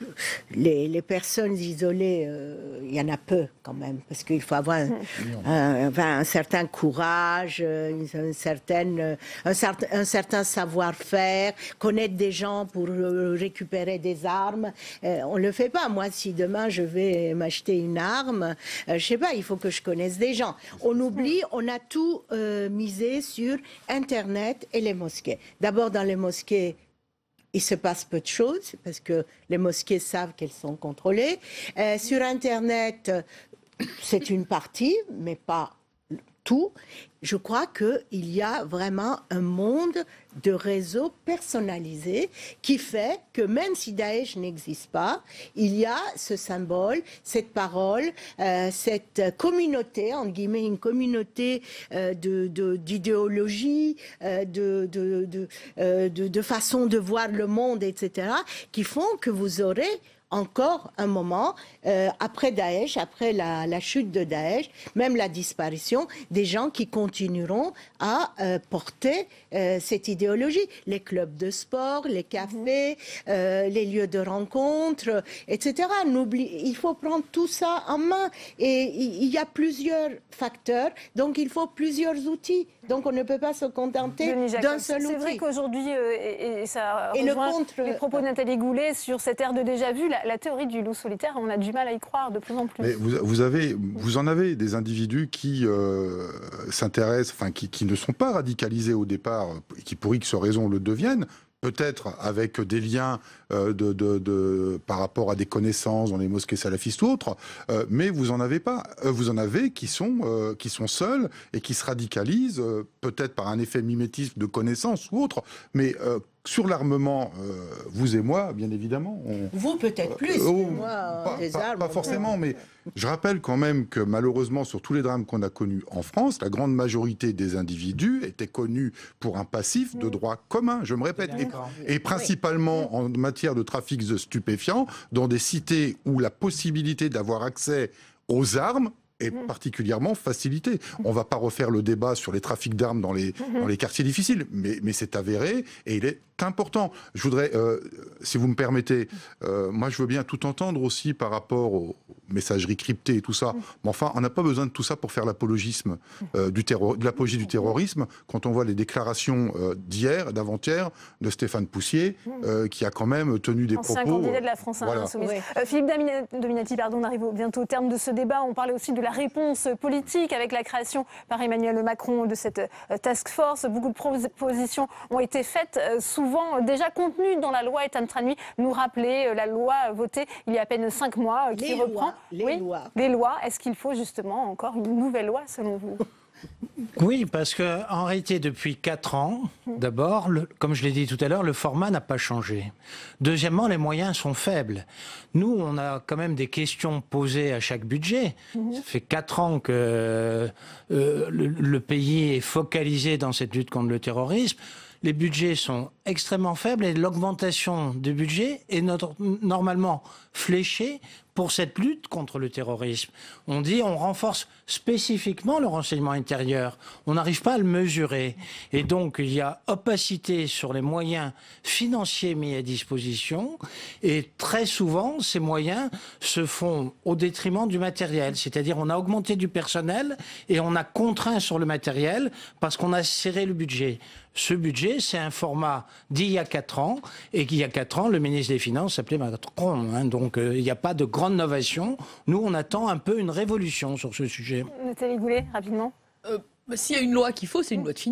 les, les personnes isolées, euh, il y en a peu quand même, parce qu'il faut avoir un, un, un, un certain courage, une, une certaine, un, certain, un certain savoir-faire, connaître des gens pour récupérer des armes. Euh, on ne le fait pas. Moi, si demain je vais m'acheter une arme, euh, je ne sais pas, il faut que je connaisse des gens. On oublie, on a tout euh, misé sur Internet et les mosquées. D'abord, dans les mosquées, il se passe peu de choses parce que les mosquées savent qu'elles sont contrôlées. Euh, sur Internet, c'est une partie, mais pas tout. Je crois qu'il y a vraiment un monde de réseaux personnalisés qui fait que même si Daesh n'existe pas, il y a ce symbole, cette parole, euh, cette communauté, entre guillemets, une communauté euh, de, de, d'idéologie, euh, de, de, de, euh, de, de façon de voir le monde, et cetera, qui font que vous aurez encore un moment, euh, après Daesh, après la, la chute de Daesh, même la disparition, des gens qui continueront à euh, porter euh, cette idéologie. Les clubs de sport, les cafés, euh, les lieux de rencontre, et cetera. N'oublie, il faut prendre tout ça en main. Et il y a plusieurs facteurs, donc il faut plusieurs outils. Donc on ne peut pas se contenter d'un seul outil. C'est vrai qu'aujourd'hui, euh, et, et ça et rejoint le contre... les propos de Nathalie Goulet sur cette ère de déjà-vu, la, la théorie du loup solitaire, on a du mal à y croire de plus en plus. Mais vous, vous, avez, vous en avez des individus qui euh, s'intéressent, enfin qui, qui ne sont pas radicalisés au départ, qui pour X raisons le deviennent, peut-être avec des liens euh, de, de, de, par rapport à des connaissances dans les mosquées salafistes ou autres, euh, mais vous en avez pas. Euh, vous en avez qui sont, euh, qui sont seuls et qui se radicalisent, euh, peut-être par un effet mimétisme de connaissances ou autre, mais euh, sur l'armement, euh, vous et moi, bien évidemment. On... Vous peut-être plus, euh, oh, moi, pas, des pas, armes. pas forcément, mais je rappelle quand même que malheureusement, sur tous les drames qu'on a connus en France, la grande majorité des individus étaient connus pour un passif de droit commun, je me répète, et, et principalement oui. en matière de trafic de stupéfiants, dans des cités où la possibilité d'avoir accès aux armes est particulièrement facilité. On ne va pas refaire le débat sur les trafics d'armes dans les, dans les quartiers difficiles, mais, mais c'est avéré et il est important. Je voudrais, euh, si vous me permettez, euh, moi je veux bien tout entendre aussi par rapport aux messageries cryptées et tout ça, mais enfin on n'a pas besoin de tout ça pour faire l'apologisme euh, du terror, de l'apologie du terrorisme, quand on voit les déclarations euh, d'hier, d'avant-hier, de Stéphane Poussier, euh, qui a quand même tenu des Ancien propos... candidat de la France voilà. Insoumise. Oui. Euh, Philippe Dominati, pardon, on arrive bientôt au terme de ce débat. On parlait aussi de la réponse politique avec la création par Emmanuel Macron de cette euh, task force. Beaucoup de propositions ont été faites, euh, souvent déjà contenues dans la loi Ethan Tranui. Nous rappeler euh, la loi votée il y a à peine cinq mois euh, qui les reprend lois, les oui, lois. des lois. Est-ce qu'il faut justement encore une nouvelle loi selon vous? Oui, parce qu'en réalité, depuis quatre ans, d'abord, le, comme je l'ai dit tout à l'heure, le format n'a pas changé. Deuxièmement, les moyens sont faibles. Nous, on a quand même des questions posées à chaque budget. Ça fait quatre ans que euh, le, le pays est focalisé dans cette lutte contre le terrorisme. Les budgets sont extrêmement faibles et l'augmentation du budget est notre, normalement fléchée pour cette lutte contre le terrorisme. On dit on renforce spécifiquement le renseignement intérieur. On n'arrive pas à le mesurer. Et donc, il y a opacité sur les moyens financiers mis à disposition. Et très souvent, ces moyens se font au détriment du matériel. C'est-à-dire, on a augmenté du personnel et on a contraint sur le matériel parce qu'on a serré le budget. Ce budget, c'est un format d'il y a quatre ans, et qu'il y a quatre ans, le ministre des Finances s'appelait Macron. Hein, donc, euh, il n'y a pas de grande novation. Nous, on attend un peu une révolution sur ce sujet. Nathalie Goulet, rapidement. Euh, bah, s'il y a une loi qu'il faut, c'est une loi de finances.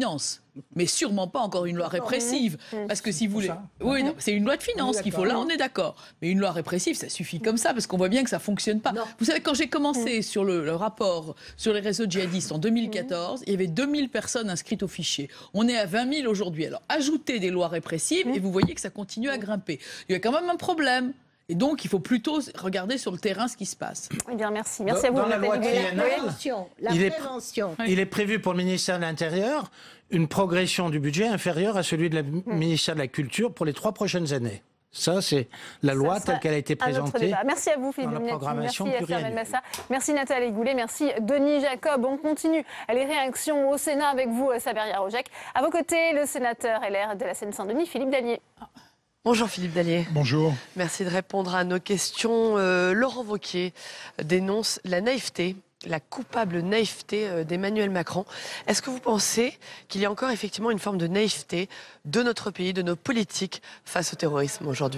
mais sûrement pas encore une loi répressive. Parce que si vous voulez... Oui, non, c'est une loi de finances qu'il faut, là on est d'accord. Mais une loi répressive, ça suffit comme ça, parce qu'on voit bien que ça ne fonctionne pas. Non. Vous savez, quand j'ai commencé sur le, le rapport sur les réseaux djihadistes en deux mille quatorze, il y avait deux mille personnes inscrites au fichier. On est à vingt mille aujourd'hui. Alors ajoutez des lois répressives et vous voyez que ça continue à grimper. Il y a quand même un problème. Et donc, il faut plutôt regarder sur le terrain ce qui se passe. Eh bien, merci. Merci à vous. Dans la loi triennale, La prévention. La il, est, prévention. il est prévu pour le ministère de l'Intérieur une progression du budget inférieure à celui du hum. ministère de la Culture pour les trois prochaines années. Ça, c'est la loi telle qu'elle a été présentée. Merci à vous, Philippe Dominati. Merci à Samuel Massa. Merci Nathalie Goulet. Merci Denis Jacob. On continue les réactions au Sénat avec vous, Saveria Rojek. À vos côtés, le sénateur L R de la Seine-Saint-Denis, Philippe Dallier. Bonjour Philippe Dallier. Bonjour. Merci de répondre à nos questions. Euh, Laurent Wauquiez dénonce la naïveté, la coupable naïveté d'Emmanuel Macron. Est-ce que vous pensez qu'il y a encore effectivement une forme de naïveté de notre pays, de nos politiques face au terrorisme aujourd'hui ?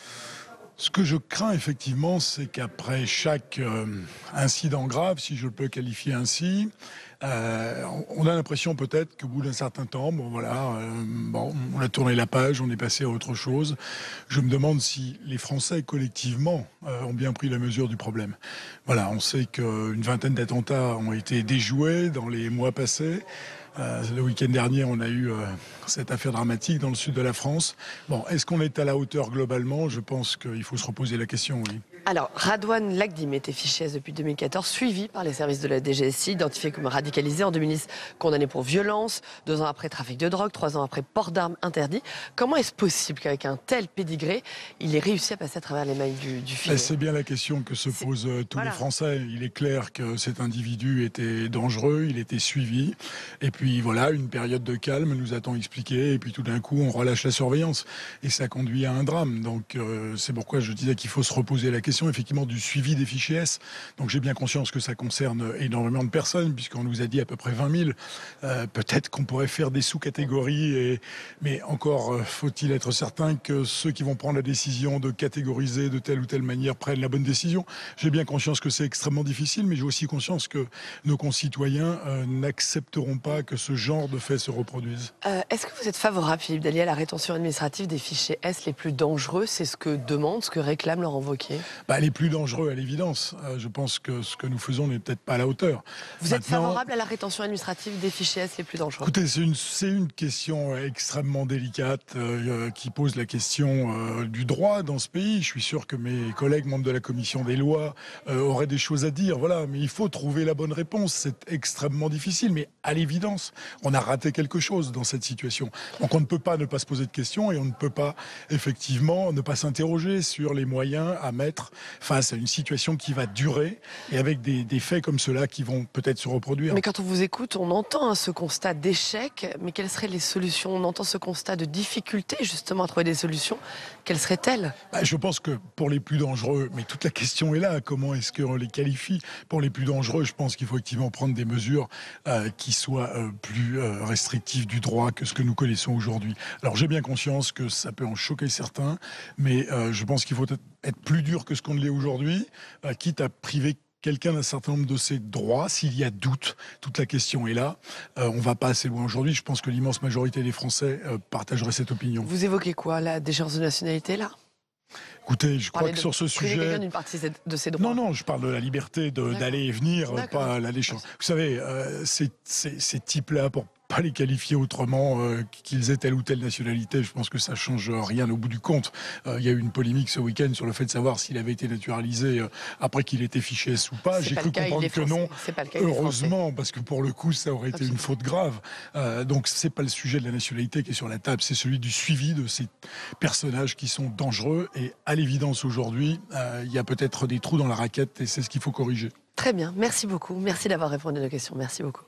Ce que je crains effectivement, c'est qu'après chaque euh, incident grave, si je le peux qualifier ainsi, euh, on a l'impression peut-être qu'au bout d'un certain temps, bon voilà, euh, bon, on a tourné la page, on est passé à autre chose. Je me demande si les Français collectivement euh, ont bien pris la mesure du problème. Voilà, on sait qu'une vingtaine d'attentats ont été déjoués dans les mois passés. Euh, le week-end dernier, on a eu euh, cette affaire dramatique dans le sud de la France. Bon, est-ce qu'on est à la hauteur globalement ? Je pense qu'il faut se reposer la question, oui. Alors, Radouane Lagdim était fiché S depuis deux mille quatorze, suivi par les services de la D G S I, identifié comme radicalisé en deux mille dix, condamné pour violence, deux ans après trafic de drogue, trois ans après port d'armes interdit. Comment est-ce possible qu'avec un tel pédigré, il ait réussi à passer à travers les mailles du, du filet ? C'est bien la question que se posent euh, tous voilà. les Français. Il est clair que cet individu était dangereux, il était suivi. Et puis voilà, une période de calme nous a-t-on expliqué. Et puis tout d'un coup, on relâche la surveillance. Et ça conduit à un drame. Donc euh, c'est pourquoi je disais qu'il faut se reposer la question effectivement du suivi des fichiers S. Donc j'ai bien conscience que ça concerne énormément de personnes, puisqu'on nous a dit à peu près vingt mille. Euh, peut-être qu'on pourrait faire des sous-catégories, et... mais encore euh, faut-il être certain que ceux qui vont prendre la décision de catégoriser de telle ou telle manière prennent la bonne décision. J'ai bien conscience que c'est extrêmement difficile, mais j'ai aussi conscience que nos concitoyens euh, n'accepteront pas que ce genre de faits se reproduisent. Euh, Est-ce que vous êtes favorable, Philippe Dallier, à la rétention administrative des fichiers S les plus dangereux ? C'est ce que demande, ce que réclame Laurent Wauquiez. Bah, les plus dangereux, à l'évidence. Euh, je pense que ce que nous faisons n'est peut-être pas à la hauteur. Vous Maintenant, êtes favorable à la rétention administrative des fichiers S les plus dangereux ? Écoutez, c'est une, c'est une question extrêmement délicate euh, qui pose la question euh, du droit dans ce pays. Je suis sûr que mes collègues membres de la commission des lois euh, auraient des choses à dire. Voilà, mais il faut trouver la bonne réponse. C'est extrêmement difficile, mais à l'évidence, on a raté quelque chose dans cette situation. Donc on ne peut pas ne pas se poser de questions et on ne peut pas effectivement ne pas s'interroger sur les moyens à mettre face à une situation qui va durer et avec des, des faits comme ceux-là qui vont peut-être se reproduire. Mais quand on vous écoute, on entend hein, ce constat d'échec, mais quelles seraient les solutions ? On entend ce constat de difficulté justement à trouver des solutions. Quelles seraient-elles ? bah, Je pense que pour les plus dangereux, mais toute la question est là, comment est-ce qu'on les qualifie ? Pour les plus dangereux, je pense qu'il faut effectivement prendre des mesures euh, qui soient euh, plus euh, restrictives du droit que ce que nous connaissons aujourd'hui. Alors j'ai bien conscience que ça peut en choquer certains, mais euh, je pense qu'il faut être, être plus dur que ce qu'on ne l'est aujourd'hui, euh, quitte à priver quelqu'un d'un certain nombre de ses droits, s'il y a doute, toute la question est là. Euh, on ne va pas assez loin aujourd'hui. Je pense que l'immense majorité des Français euh, partagerait cette opinion. Vous évoquez quoi, la déchéance de nationalité, là ? Écoutez, je crois que sur ce sujet... d'une partie de ses droits. Non, non, je parle de la liberté d'aller et venir, pas la déchéance. Vous savez, euh, ces, ces, ces types-là, pour pas les qualifier autrement, euh, qu'ils aient telle ou telle nationalité, je pense que ça change rien au bout du compte. Euh, il y a eu une polémique ce week-end sur le fait de savoir s'il avait été naturalisé euh, après qu'il était fiché S ou pas. J'ai cru comprendre que non, heureusement, parce que pour le coup, ça aurait été une faute grave. Euh, donc c'est pas le sujet de la nationalité qui est sur la table, c'est celui du suivi de ces personnages qui sont dangereux. Et à l'évidence aujourd'hui, euh, il y a peut-être des trous dans la raquette et c'est ce qu'il faut corriger. Très bien, merci beaucoup. Merci d'avoir répondu à nos questions. Merci beaucoup.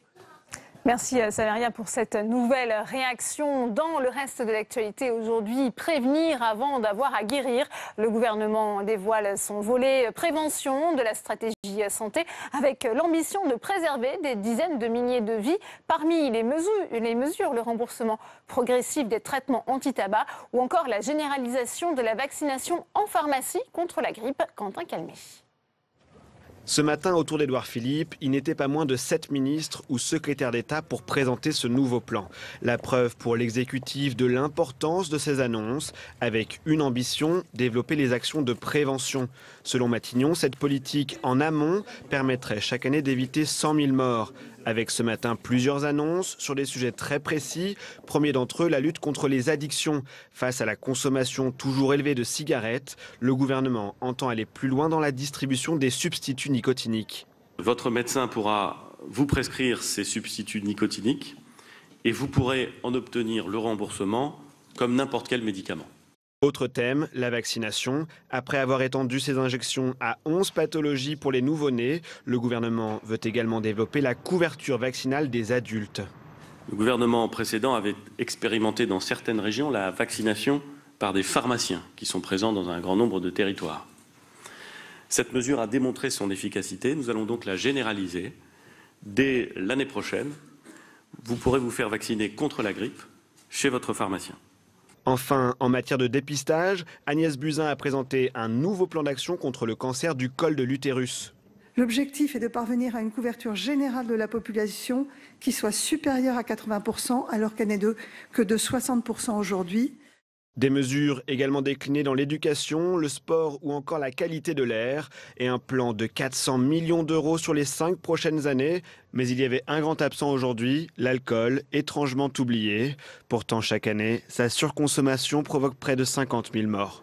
Merci Saveria pour cette nouvelle réaction. Dans le reste de l'actualité aujourd'hui, prévenir avant d'avoir à guérir. Le gouvernement dévoile son volet prévention de la stratégie santé avec l'ambition de préserver des dizaines de milliers de vies. Parmi les mesures, les mesures, le remboursement progressif des traitements anti-tabac ou encore la généralisation de la vaccination en pharmacie contre la grippe. Quentin Calmé. Ce matin, autour d'Édouard Philippe, il n'était pas moins de sept ministres ou secrétaires d'État pour présenter ce nouveau plan. La preuve pour l'exécutif de l'importance de ces annonces, avec une ambition, développer les actions de prévention. Selon Matignon, cette politique en amont permettrait chaque année d'éviter cent mille morts. Avec ce matin plusieurs annonces sur des sujets très précis. Premier d'entre eux, la lutte contre les addictions. Face à la consommation toujours élevée de cigarettes, le gouvernement entend aller plus loin dans la distribution des substituts nicotiniques. Votre médecin pourra vous prescrire ces substituts nicotiniques et vous pourrez en obtenir le remboursement comme n'importe quel médicament. Autre thème, la vaccination. Après avoir étendu ces injections à onze pathologies pour les nouveau-nés, le gouvernement veut également développer la couverture vaccinale des adultes. Le gouvernement précédent avait expérimenté dans certaines régions la vaccination par des pharmaciens qui sont présents dans un grand nombre de territoires. Cette mesure a démontré son efficacité. Nous allons donc la généraliser. Dès l'année prochaine, vous pourrez vous faire vacciner contre la grippe chez votre pharmacien. Enfin, en matière de dépistage, Agnès Buzyn a présenté un nouveau plan d'action contre le cancer du col de l'utérus. L'objectif est de parvenir à une couverture générale de la population qui soit supérieure à quatre-vingts pour cent alors qu'elle n'est de, que de soixante pour cent aujourd'hui. Des mesures également déclinées dans l'éducation, le sport ou encore la qualité de l'air et un plan de quatre cents millions d'euros sur les cinq prochaines années. Mais il y avait un grand absent aujourd'hui, l'alcool, étrangement oublié. Pourtant, chaque année, sa surconsommation provoque près de cinquante mille morts.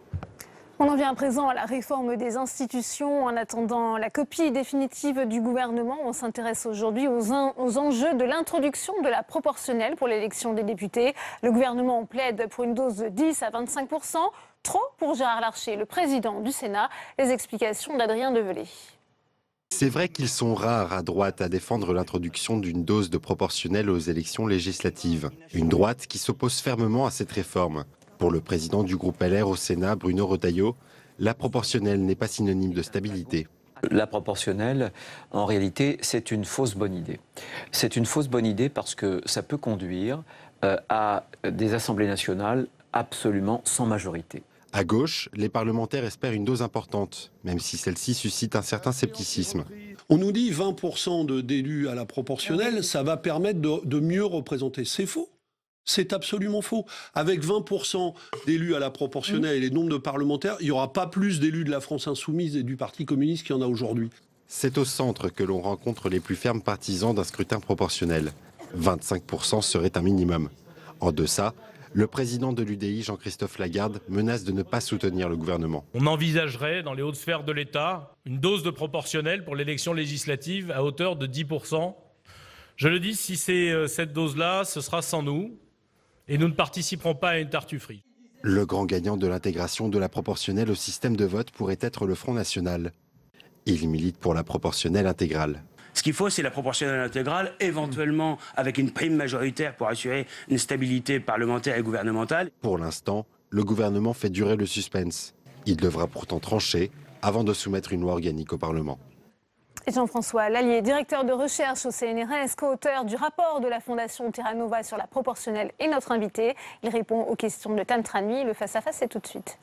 On en vient à présent à la réforme des institutions. En attendant la copie définitive du gouvernement, on s'intéresse aujourd'hui aux, aux enjeux de l'introduction de la proportionnelle pour l'élection des députés. Le gouvernement plaide pour une dose de dix à vingt-cinq pour cent. Trop pour Gérard Larcher, le président du Sénat. Les explications d'Adrien Develay. C'est vrai qu'ils sont rares à droite à défendre l'introduction d'une dose de proportionnelle aux élections législatives. Une droite qui s'oppose fermement à cette réforme. Pour le président du groupe L R au Sénat, Bruno Retailleau, la proportionnelle n'est pas synonyme de stabilité. La proportionnelle, en réalité, c'est une fausse bonne idée. C'est une fausse bonne idée parce que ça peut conduire euh, à des assemblées nationales absolument sans majorité. À gauche, les parlementaires espèrent une dose importante, même si celle-ci suscite un certain scepticisme. On nous dit vingt pour cent d'élus à la proportionnelle, ça va permettre de, de mieux représenter. C'est faux. C'est absolument faux. Avec vingt pour cent d'élus à la proportionnelle et les nombres de parlementaires, il n'y aura pas plus d'élus de la France insoumise et du Parti communiste qu'il y en a aujourd'hui. C'est au centre que l'on rencontre les plus fermes partisans d'un scrutin proportionnel. vingt-cinq pour cent serait un minimum. En deçà, le président de l'U D I, Jean-Christophe Lagarde, menace de ne pas soutenir le gouvernement. On envisagerait, dans les hautes sphères de l'État, une dose de proportionnelle pour l'élection législative à hauteur de dix pour cent. Je le dis, si c'est cette dose-là, ce sera sans nous. Et nous ne participerons pas à une tartufferie. Le grand gagnant de l'intégration de la proportionnelle au système de vote pourrait être le Front National. Il milite pour la proportionnelle intégrale. Ce qu'il faut, c'est la proportionnelle intégrale, éventuellement avec une prime majoritaire pour assurer une stabilité parlementaire et gouvernementale. Pour l'instant, le gouvernement fait durer le suspense. Il devra pourtant trancher avant de soumettre une loi organique au Parlement. Et Jean-François Lallier, directeur de recherche au C N R S, co-auteur du rapport de la Fondation Terra Nova sur la proportionnelle, est notre invité. Il répond aux questions de Tam Tranui. Le face-à-face, c'est tout de suite.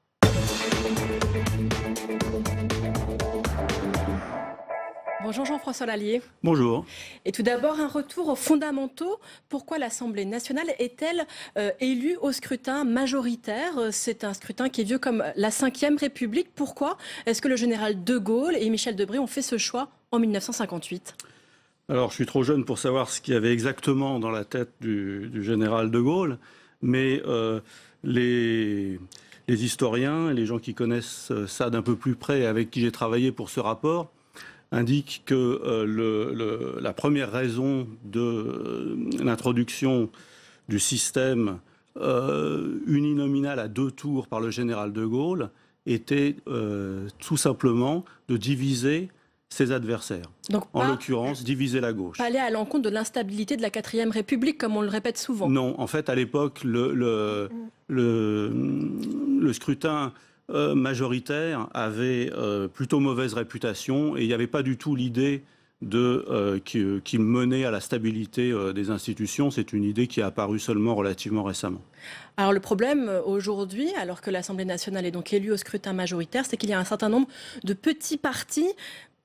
Bonjour Jean-François Lallier. Bonjour. Et tout d'abord, un retour aux fondamentaux. Pourquoi l'Assemblée nationale est-elle euh, élue au scrutin majoritaire? C'est un scrutin qui est vieux comme la cinquième République. Pourquoi est-ce que le général de Gaulle et Michel Debré ont fait ce choix en mille neuf cent cinquante-huit? Alors, je suis trop jeune pour savoir ce qu'il y avait exactement dans la tête du, du général de Gaulle, mais euh, les, les historiens et les gens qui connaissent ça d'un peu plus près et avec qui j'ai travaillé pour ce rapport indique que euh, le, le, la première raison de euh, l'introduction du système euh, uninominal à deux tours par le général de Gaulle était euh, tout simplement de diviser ses adversaires. Donc en pas, l'occurrence, diviser la gauche. Pas aller à l'encontre de l'instabilité de la quatrième République, comme on le répète souvent. Non, en fait, à l'époque, le, le, le, le scrutin Euh, majoritaire avait euh, plutôt mauvaise réputation et il n'y avait pas du tout l'idée de, euh, qui, qui menait à la stabilité euh, des institutions. C'est une idée qui est apparue seulement relativement récemment. Alors le problème aujourd'hui, alors que l'Assemblée nationale est donc élue au scrutin majoritaire, c'est qu'il y a un certain nombre de petits partis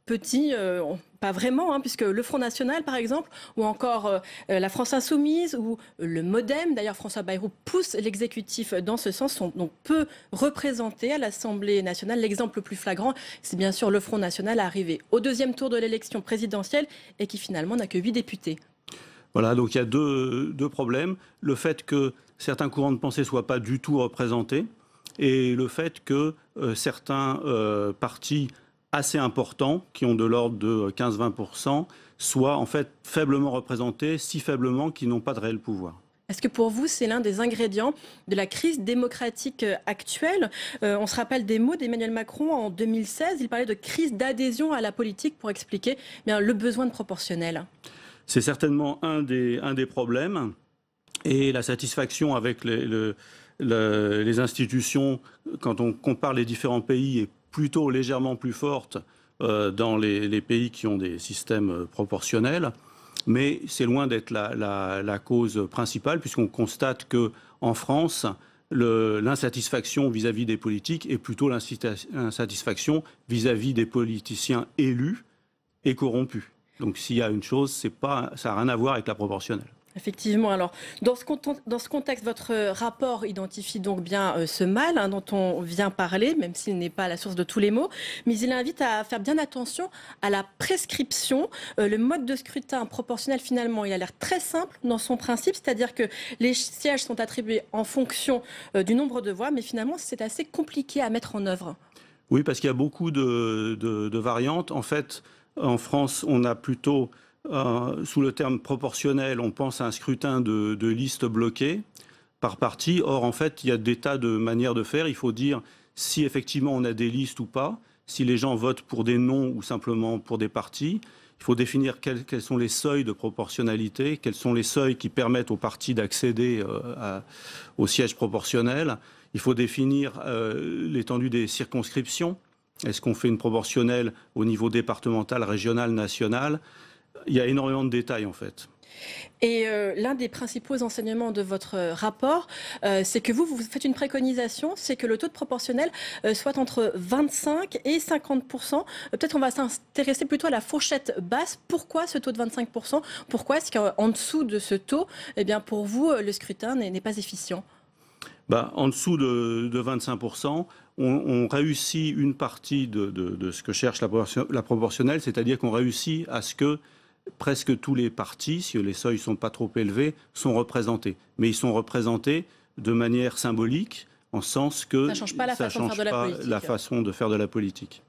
petits, euh, pas vraiment, hein, puisque le Front National, par exemple, ou encore euh, la France Insoumise, ou le MoDem, d'ailleurs François Bayrou pousse l'exécutif dans ce sens, sont donc peu représentés à l'Assemblée nationale. L'exemple le plus flagrant, c'est bien sûr le Front National arrivé au deuxième tour de l'élection présidentielle et qui finalement n'a que huit députés. Voilà, donc il y a deux, deux problèmes. Le fait que certains courants de pensée ne soient pas du tout représentés et le fait que euh, certains euh, partis assez importants, qui ont de l'ordre de quinze à vingt pour cent, soient en fait faiblement représentés, si faiblement qu'ils n'ont pas de réel pouvoir. Est-ce que pour vous, c'est l'un des ingrédients de la crise démocratique actuelle? euh, On se rappelle des mots d'Emmanuel Macron en deux mille seize. Il parlait de crise d'adhésion à la politique pour expliquer bien, le besoin de proportionnel. C'est certainement un des, un des problèmes. Et la satisfaction avec les, le, le, les institutions, quand on compare les différents pays, est plutôt légèrement plus forte euh, dans les, les pays qui ont des systèmes proportionnels. Mais c'est loin d'être la, la, la cause principale, puisqu'on constate qu'en France, l'insatisfaction vis-à-vis des politiques est plutôt l'insatisfaction vis-à-vis des politiciens élus et corrompus. Donc s'il y a une chose, c'est pas, ça n'a rien à voir avec la proportionnelle. Effectivement. Alors, dans ce, dans ce contexte, votre rapport identifie donc bien euh, ce mal hein, dont on vient parler, même s'il n'est pas la source de tous les maux, mais il invite à faire bien attention à la prescription. Euh, le mode de scrutin proportionnel, finalement, il a l'air très simple dans son principe, c'est-à-dire que les sièges sont attribués en fonction euh, du nombre de voix, mais finalement, c'est assez compliqué à mettre en œuvre. Oui, parce qu'il y a beaucoup de, de, de variantes. En fait, en France, on a plutôt... Euh, sous le terme proportionnel, on pense à un scrutin de, de listes bloquées par parti. Or, en fait, il y a des tas de manières de faire. Il faut dire si effectivement on a des listes ou pas, si les gens votent pour des noms ou simplement pour des partis. Il faut définir quels, quels sont les seuils de proportionnalité, quels sont les seuils qui permettent aux partis d'accéder euh, au siège proportionnel. Il faut définir euh, l'étendue des circonscriptions. Est-ce qu'on fait une proportionnelle au niveau départemental, régional, national ? Il y a énormément de détails, en fait. Et euh, l'un des principaux enseignements de votre rapport, euh, c'est que vous, vous faites une préconisation, c'est que le taux de proportionnel euh, soit entre vingt-cinq et cinquante pour cent. Euh, Peut-être on va s'intéresser plutôt à la fourchette basse. Pourquoi ce taux de vingt-cinq pour cent? Pourquoi est-ce qu'en dessous de ce taux, eh bien, pour vous, le scrutin n'est pas efficient? Bah, en dessous de, de vingt-cinq pour cent, on, on réussit une partie de, de, de ce que cherche la, la proportionnelle, c'est-à-dire qu'on réussit à ce que presque tous les partis, si les seuils ne sont pas trop élevés, sont représentés. Mais ils sont représentés de manière symbolique, en sens que ça ne change pas la, façon, change de faire de la, politique. la façon de faire de la politique.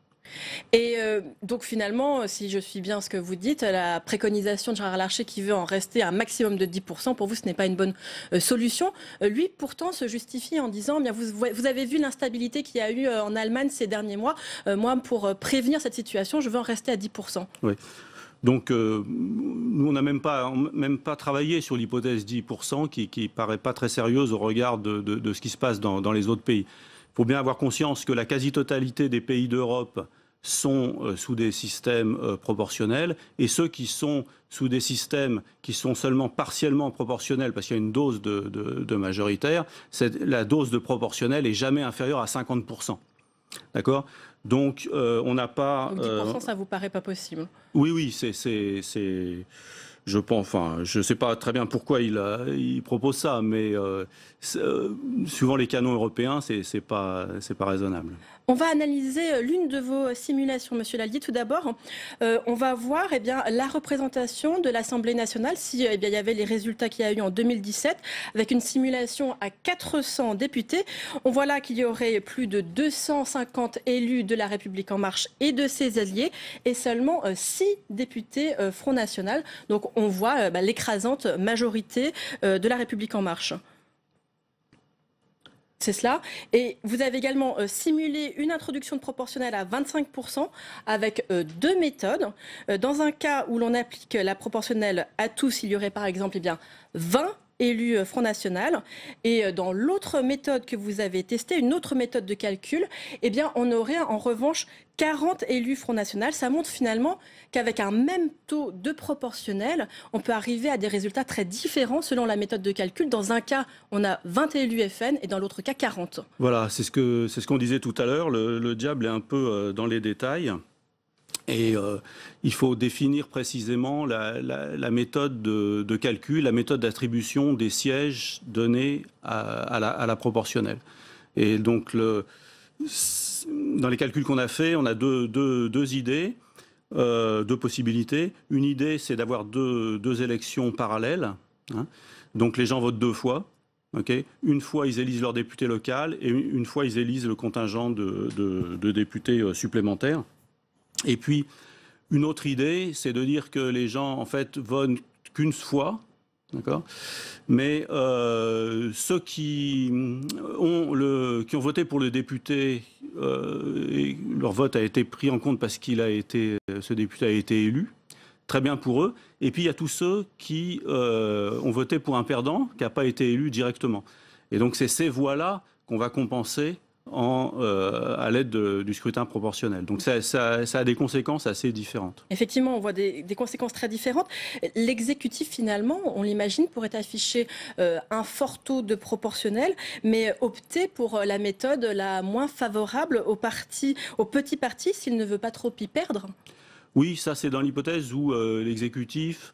Et euh, donc finalement, si je suis bien ce que vous dites, la préconisation de Gérard Larcher qui veut en rester à un maximum de dix pour cent, pour vous, ce n'est pas une bonne euh, solution. Euh, lui, pourtant, se justifie en disant, bien, vous, vous avez vu l'instabilité qu'il y a eu euh, en Allemagne ces derniers mois. Euh, moi, pour euh, prévenir cette situation, je veux en rester à dix pour cent. Oui. Donc, euh, nous, on n'a même pas, même pas travaillé sur l'hypothèse dix pour cent qui ne paraît pas très sérieuse au regard de, de, de ce qui se passe dans, dans les autres pays. Il faut bien avoir conscience que la quasi-totalité des pays d'Europe sont euh, sous des systèmes euh, proportionnels et ceux qui sont sous des systèmes qui sont seulement partiellement proportionnels parce qu'il y a une dose de, de, de majoritaire, la dose de proportionnel est jamais inférieure à cinquante pour cent. D'accord ? Donc, euh, on n'a pas... Donc dix pour cent, euh, ça vous paraît pas possible? Oui, oui, c'est... Je pense, enfin, je ne sais pas très bien pourquoi il, a, il propose ça, mais euh, euh, suivant les canons européens, ce n'est pas, c'est pas raisonnable. On va analyser l'une de vos simulations, Monsieur Lallier. Tout d'abord, euh, on va voir eh bien, la représentation de l'Assemblée nationale, si eh bien, il y avait les résultats qu'il y a eu en deux mille dix-sept, avec une simulation à quatre cents députés. On voit là qu'il y aurait plus de deux cent cinquante élus de La République En Marche et de ses alliés, et seulement euh, six députés euh, Front National. Donc on voit euh, bah, l'écrasante majorité euh, de La République En Marche. C'est cela. Et vous avez également euh, simulé une introduction de proportionnelle à vingt-cinq pour cent avec euh, deux méthodes. Euh, dans un cas où l'on applique la proportionnelle à tous, il y aurait par exemple eh bien, vingt élus euh, Front National. Et euh, dans l'autre méthode que vous avez testée, une autre méthode de calcul, eh bien, on aurait en revanche quarante élus Front National. Ça montre finalement qu'avec un même taux de proportionnel, on peut arriver à des résultats très différents selon la méthode de calcul. Dans un cas, on a vingt élus F N et dans l'autre cas, quarante. Voilà, c'est ce que, c'est ce qu'on disait tout à l'heure. Le, le diable est un peu euh, dans les détails. Et euh, il faut définir précisément la, la, la méthode de, de calcul, la méthode d'attribution des sièges donnés à, à, la, à la proportionnelle. Et donc, le, dans les calculs qu'on a faits, on a deux, deux, deux idées, euh, deux possibilités. Une idée, c'est d'avoir deux, deux élections parallèles. Hein. Donc, les gens votent deux fois. Okay. Une fois, ils élisent leur député local et une fois, ils élisent le contingent de, de, de députés supplémentaires. Et puis, une autre idée, c'est de dire que les gens, en fait, votent qu'une fois, d'accord ? Mais euh, ceux qui ont, le, qui ont voté pour le député, euh, et leur vote a été pris en compte parce qu'il a été, ce député a été élu. Très bien pour eux. Et puis, il y a tous ceux qui euh, ont voté pour un perdant qui n'a pas été élu directement. Et donc, c'est ces voix-là qu'on va compenser en, euh, à l'aide du scrutin proportionnel. Donc, ça, ça, ça a des conséquences assez différentes. Effectivement, on voit des, des conséquences très différentes. L'exécutif, finalement, on l'imagine, pourrait afficher euh, un fort taux de proportionnel, mais opter pour la méthode la moins favorable aux, partis, aux petits partis s'il ne veut pas trop y perdre. Oui, ça c'est dans l'hypothèse où euh, l'exécutif,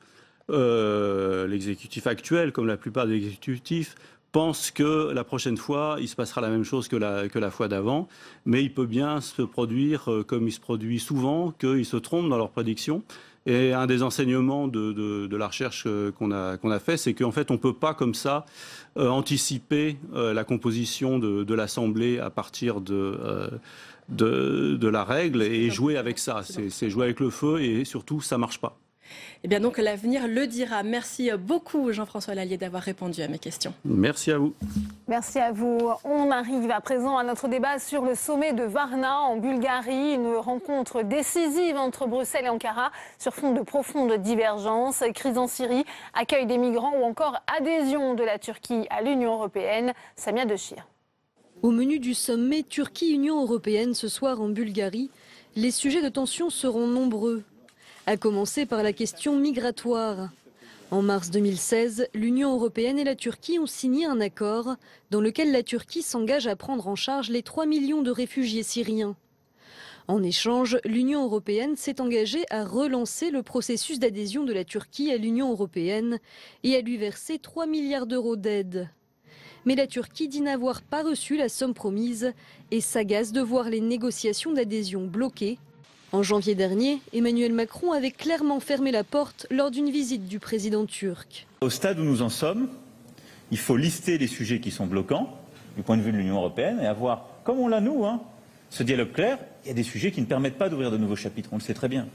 euh, l'exécutif actuel, comme la plupart des exécutifs, pense que la prochaine fois, il se passera la même chose que la, que la fois d'avant, mais il peut bien se produire, euh, comme il se produit souvent, qu'ils se trompent dans leurs prédictions. Et un des enseignements de, de, de la recherche euh, qu'on a, qu'on a fait, c'est qu'en fait, on ne peut pas comme ça euh, anticiper euh, la composition de, de l'Assemblée à partir de... Euh, De, de la règle et jouer avec ça. C'est jouer avec le feu et surtout, ça ne marche pas. Eh bien donc, l'avenir le dira. Merci beaucoup, Jean-François Lallier, d'avoir répondu à mes questions. Merci à vous. Merci à vous. On arrive à présent à notre débat sur le sommet de Varna en Bulgarie. Une rencontre décisive entre Bruxelles et Ankara sur fond de profondes divergences. Crise en Syrie, accueil des migrants ou encore adhésion de la Turquie à l'Union européenne. Samia Dechir. Au menu du sommet Turquie-Union européenne ce soir en Bulgarie, les sujets de tension seront nombreux, à commencer par la question migratoire. En mars deux mille seize, l'Union européenne et la Turquie ont signé un accord dans lequel la Turquie s'engage à prendre en charge les trois millions de réfugiés syriens. En échange, l'Union européenne s'est engagée à relancer le processus d'adhésion de la Turquie à l'Union européenne et à lui verser trois milliards d'euros d'aide. Mais la Turquie dit n'avoir pas reçu la somme promise et s'agace de voir les négociations d'adhésion bloquées. En janvier dernier, Emmanuel Macron avait clairement fermé la porte lors d'une visite du président turc. Au stade où nous en sommes, il faut lister les sujets qui sont bloquants du point de vue de l'Union européenne et avoir, comme on l'a nous, hein, ce dialogue clair. Il y a des sujets qui ne permettent pas d'ouvrir de nouveaux chapitres, on le sait très bien.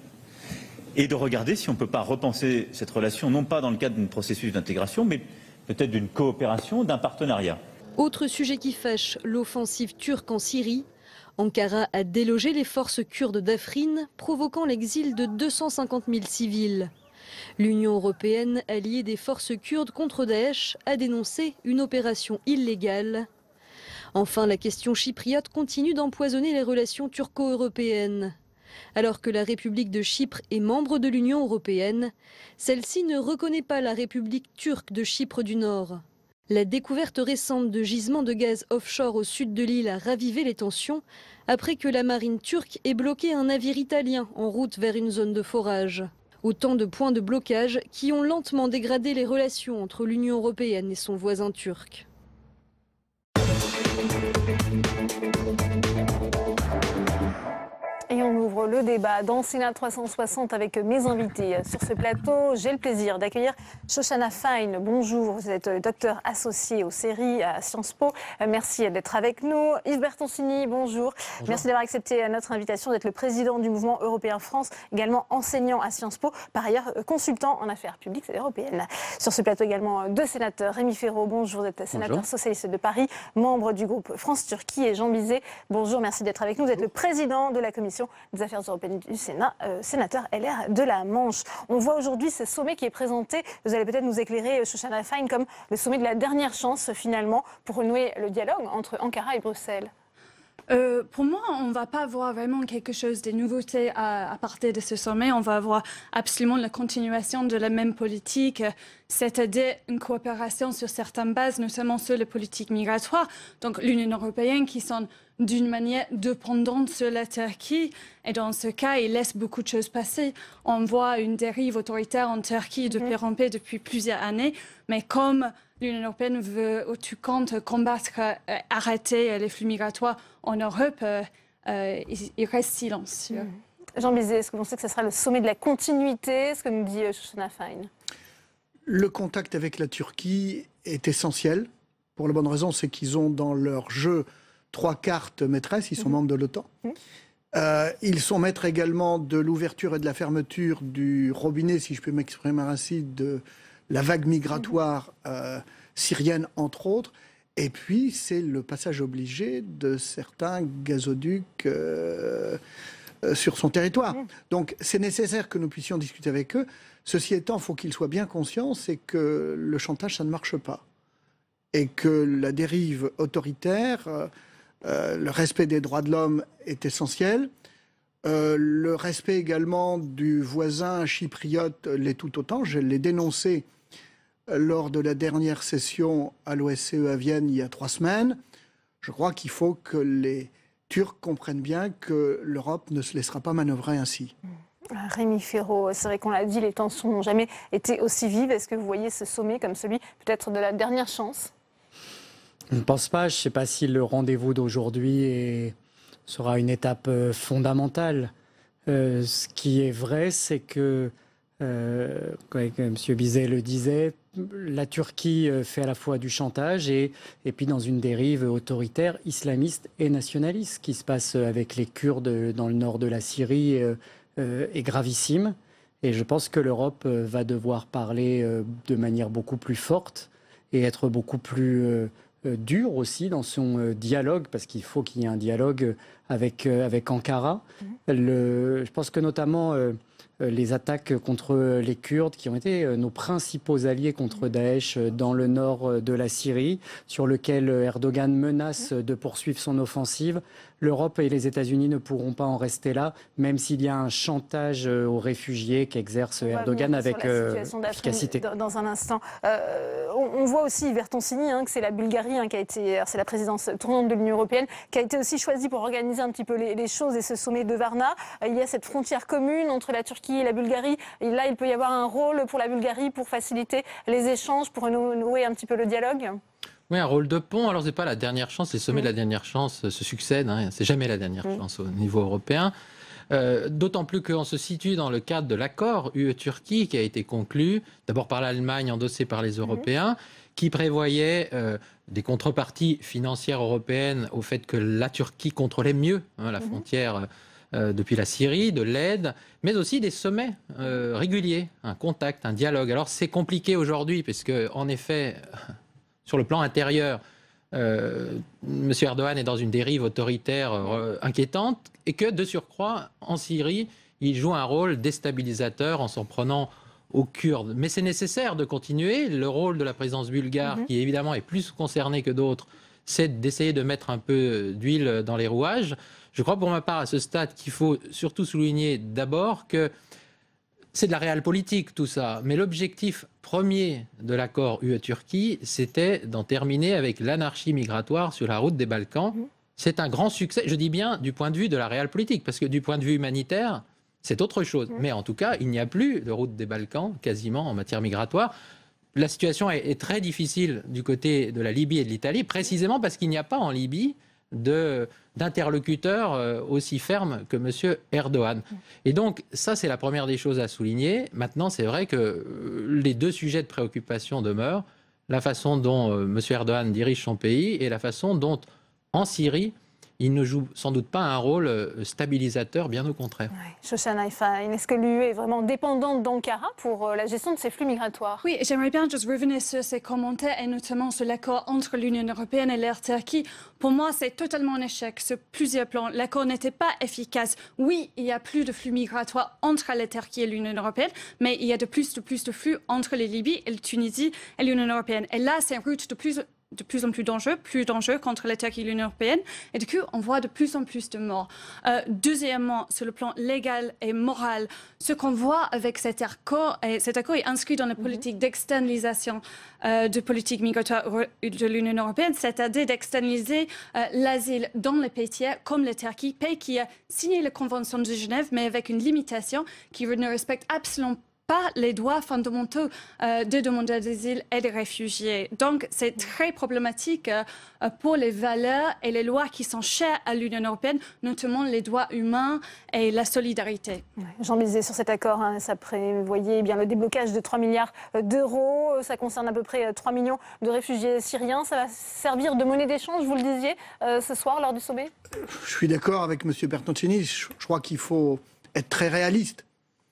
Et de regarder si on ne peut pas repenser cette relation, non pas dans le cadre d'un processus d'intégration, mais peut-être d'une coopération, d'un partenariat. Autre sujet qui fâche, l'offensive turque en Syrie. Ankara a délogé les forces kurdes d'Afrin, provoquant l'exil de deux cent cinquante mille civils. L'Union européenne, alliée des forces kurdes contre Daesh, a dénoncé une opération illégale. Enfin, la question chypriote continue d'empoisonner les relations turco-européennes. Alors que la République de Chypre est membre de l'Union européenne, celle-ci ne reconnaît pas la République turque de Chypre du Nord. La découverte récente de gisements de gaz offshore au sud de l'île a ravivé les tensions après que la marine turque ait bloqué un navire italien en route vers une zone de forage. Autant de points de blocage qui ont lentement dégradé les relations entre l'Union européenne et son voisin turc. Et on ouvre le débat dans Sénat trois cent soixante avec mes invités. Sur ce plateau, j'ai le plaisir d'accueillir Shoshana Fine. Bonjour, vous êtes docteur associé aux séries à Sciences Po. Merci d'être avec nous. Yves Bertoncini, bonjour. bonjour. Merci d'avoir accepté notre invitation d'être le président du mouvement Européen France, également enseignant à Sciences Po, par ailleurs consultant en affaires publiques et européennes. Sur ce plateau également deux sénateurs. Rémi Féraud, bonjour, vous êtes sénateur bonjour. socialiste de Paris, membre du groupe France-Turquie, et Jean Bizet, bonjour, merci d'être avec nous. Vous êtes le président de la commission des affaires européennes du Sénat, euh, sénateur L R de la Manche. On voit aujourd'hui ce sommet qui est présenté, vous allez peut-être nous éclairer, Shoshana Fine, comme le sommet de la dernière chance finalement pour renouer le dialogue entre Ankara et Bruxelles. Euh, pour moi, on ne va pas avoir vraiment quelque chose de nouveauté à, à partir de ce sommet. On va avoir absolument la continuation de la même politique, c'est-à-dire une coopération sur certaines bases, notamment sur les politiques migratoires. Donc l'Union européenne qui sont d'une manière dépendante sur la Turquie. Et dans ce cas, il laisse beaucoup de choses passer. On voit une dérive autoritaire en Turquie de pire en pire depuis plusieurs années. Mais comme l'Union européenne veut, ou tu comptes combattre, euh, arrêter les flux migratoires en Europe, euh, euh, il, il reste silencieux. Jean Bizet, est-ce que vous pensez que ce sera le sommet de la continuité, ce que nous dit Shoshana Fine? Le contact avec la Turquie est essentiel. Pour la bonne raison, c'est qu'ils ont dans leur jeu trois cartes maîtresses. Ils sont mmh. membres de l'OTAN. Mmh. Euh, ils sont maîtres également de l'ouverture et de la fermeture du robinet, si je peux m'exprimer ainsi, de la vague migratoire euh, syrienne, entre autres. Et puis, c'est le passage obligé de certains gazoducs euh, euh, sur son territoire. Mmh. Donc, c'est nécessaire que nous puissions discuter avec eux. Ceci étant, il faut qu'ils soient bien conscients, c'est que le chantage, ça ne marche pas. Et que la dérive autoritaire, euh, euh, le respect des droits de l'homme est essentiel. Euh, le respect également du voisin chypriote l'est tout autant. Je l'ai dénoncé lors de la dernière session à l'O S C E à Vienne il y a trois semaines. Je crois qu'il faut que les Turcs comprennent bien que l'Europe ne se laissera pas manœuvrer ainsi. Rémi Féraud, c'est vrai qu'on l'a dit, les tensions n'ont jamais été aussi vives. Est-ce que vous voyez ce sommet comme celui peut-être de la dernière chance? Je ne pense pas. Je ne sais pas si le rendez-vous d'aujourd'hui est... sera une étape euh, fondamentale. Euh, ce qui est vrai, c'est que, euh, comme M. Bizet le disait, la Turquie fait à la fois du chantage et, et puis dans une dérive autoritaire, islamiste et nationaliste. Ce qui se passe avec les Kurdes dans le nord de la Syrie euh, euh, est gravissime. Et je pense que l'Europe va devoir parler euh, de manière beaucoup plus forte et être beaucoup plus... Euh, Euh, dur aussi dans son euh, dialogue, parce qu'il faut qu'il y ait un dialogue avec, euh, avec Ankara. Mmh. Le, je pense que notamment euh, les attaques contre les Kurdes, qui ont été euh, nos principaux alliés contre Daesh euh, dans le nord de la Syrie, sur lequel Erdogan menace mmh. de poursuivre son offensive, l'Europe et les États-Unis ne pourront pas en rester là, même s'il y a un chantage aux réfugiés qu'exerce Erdogan avec euh, efficacité. Dans, dans un instant. Euh, on, on voit aussi, Yves Bertoncini, hein, que c'est la Bulgarie hein, qui a été, c'est la présidence tournante de l'Union européenne, qui a été aussi choisie pour organiser un petit peu les, les choses et ce sommet de Varna. Euh, il y a cette frontière commune entre la Turquie et la Bulgarie. Et là, il peut y avoir un rôle pour la Bulgarie pour faciliter les échanges, pour nouer un petit peu le dialogue. Oui, un rôle de pont. Alors, ce n'est pas la dernière chance. Les sommets mmh. de la dernière chance se succèdent. Hein. Ce n'est jamais la dernière mmh. chance au niveau européen. Euh, D'autant plus qu'on se situe dans le cadre de l'accord U E-Turquie qui a été conclu, d'abord par l'Allemagne, endossé par les Européens, mmh. qui prévoyait euh, des contreparties financières européennes au fait que la Turquie contrôlait mieux hein, la mmh. frontière euh, depuis la Syrie, de l'aide, mais aussi des sommets euh, réguliers, un contact, un dialogue. Alors, c'est compliqué aujourd'hui, parce qu'en effet... Sur le plan intérieur, euh, M. Erdogan est dans une dérive autoritaire euh, inquiétante et que, de surcroît, en Syrie, il joue un rôle déstabilisateur en s'en prenant aux Kurdes. Mais c'est nécessaire de continuer. Le rôle de la présidence bulgare, mmh. qui évidemment est plus concerné que d'autres, c'est d'essayer de mettre un peu d'huile dans les rouages. Je crois pour ma part, à ce stade, qu'il faut surtout souligner d'abord que c'est de la réelle politique, tout ça. Mais l'objectif premier de l'accord U E-Turquie, c'était d'en terminer avec l'anarchie migratoire sur la route des Balkans. Mmh. C'est un grand succès, je dis bien du point de vue de la réelle politique, parce que du point de vue humanitaire, c'est autre chose. Mmh. Mais en tout cas, il n'y a plus de route des Balkans, quasiment, en matière migratoire. La situation est, est très difficile du côté de la Libye et de l'Italie, précisément parce qu'il n'y a pas en Libye de... d'interlocuteurs aussi fermes que M. Erdogan. Et donc, ça, c'est la première des choses à souligner. Maintenant, c'est vrai que les deux sujets de préoccupation demeurent, la façon dont M. Erdogan dirige son pays et la façon dont, en Syrie, il ne joue sans doute pas un rôle stabilisateur, bien au contraire. Ouais. Shoshana Fine, est-ce que l'U E est vraiment dépendante d'Ankara pour la gestion de ces flux migratoires? Oui, j'aimerais bien juste revenir sur ces commentaires et notamment sur l'accord entre l'Union européenne et la Turquie. Pour moi, c'est totalement un échec sur plusieurs plans. L'accord n'était pas efficace. Oui, il y a plus de flux migratoires entre la Turquie et l'Union européenne, mais il y a de plus en plus de flux entre les Libyes et la Tunisie et l'Union européenne. Et là, c'est une route de plus de plus en plus dangereux, plus dangereux contre la Turquie et l'Union européenne. Et du coup, on voit de plus en plus de morts. Euh, deuxièmement, sur le plan légal et moral, ce qu'on voit avec cet accord, et cet accord est inscrit dans la politique d'externalisation euh, de politique migratoire de l'Union européenne, c'est-à-dire d'externaliser euh, l'asile dans les pays tiers, comme la Turquie, pays qui a signé la Convention de Genève, mais avec une limitation qui ne respecte absolument pas pas les droits fondamentaux euh, des demandeurs d'asile et des réfugiés. Donc, c'est très problématique euh, pour les valeurs et les lois qui sont chères à l'Union européenne, notamment les droits humains et la solidarité. Jean Bizet, sur cet accord, hein, ça prévoyait eh bien, le déblocage de trois milliards d'euros. Ça concerne à peu près trois millions de réfugiés syriens. Ça va servir de monnaie d'échange, vous le disiez, euh, ce soir, lors du sommet? Je suis d'accord avec M. Bertoncini. Je crois qu'il faut être très réaliste.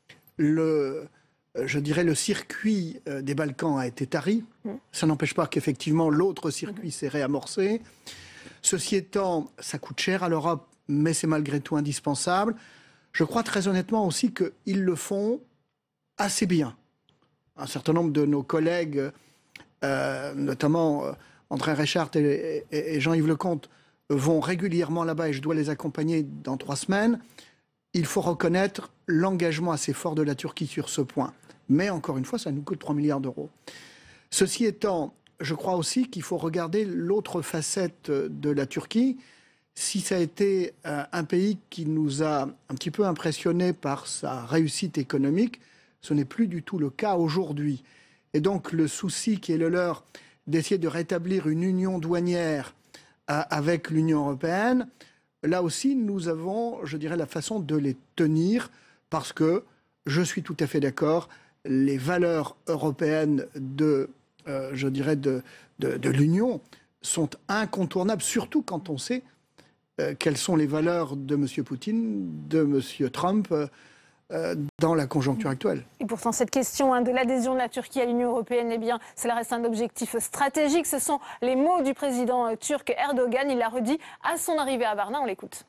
Le... Je dirais le circuit des Balkans a été tari. Ça n'empêche pas qu'effectivement l'autre circuit s'est réamorcé. Ceci étant, ça coûte cher à l'Europe, mais c'est malgré tout indispensable. Je crois très honnêtement aussi qu'ils le font assez bien. Un certain nombre de nos collègues, euh, notamment euh, André Reichardt et, et, et Jean-Yves Lecomte, vont régulièrement là-bas et je dois les accompagner dans trois semaines. Il faut reconnaître l'engagement assez fort de la Turquie sur ce point. Mais encore une fois, ça nous coûte trois milliards d'euros. Ceci étant, je crois aussi qu'il faut regarder l'autre facette de la Turquie. Si ça a été euh, un pays qui nous a un petit peu impressionnés par sa réussite économique, ce n'est plus du tout le cas aujourd'hui. Et donc le souci qui est le leur d'essayer de rétablir une union douanière euh, avec l'Union européenne, là aussi, nous avons, je dirais, la façon de les tenir parce que, je suis tout à fait d'accord, les valeurs européennes de, euh, je dirais, de, de, de l'Union sont incontournables, surtout quand on sait euh, quelles sont les valeurs de M. Poutine, de M. Trump, euh, dans la conjoncture actuelle. Et pourtant, cette question hein, de l'adhésion de la Turquie à l'Union européenne, eh bien, cela reste un objectif stratégique. Ce sont les mots du président euh, turc Erdogan. Il l'a redit à son arrivée à Varna. On l'écoute.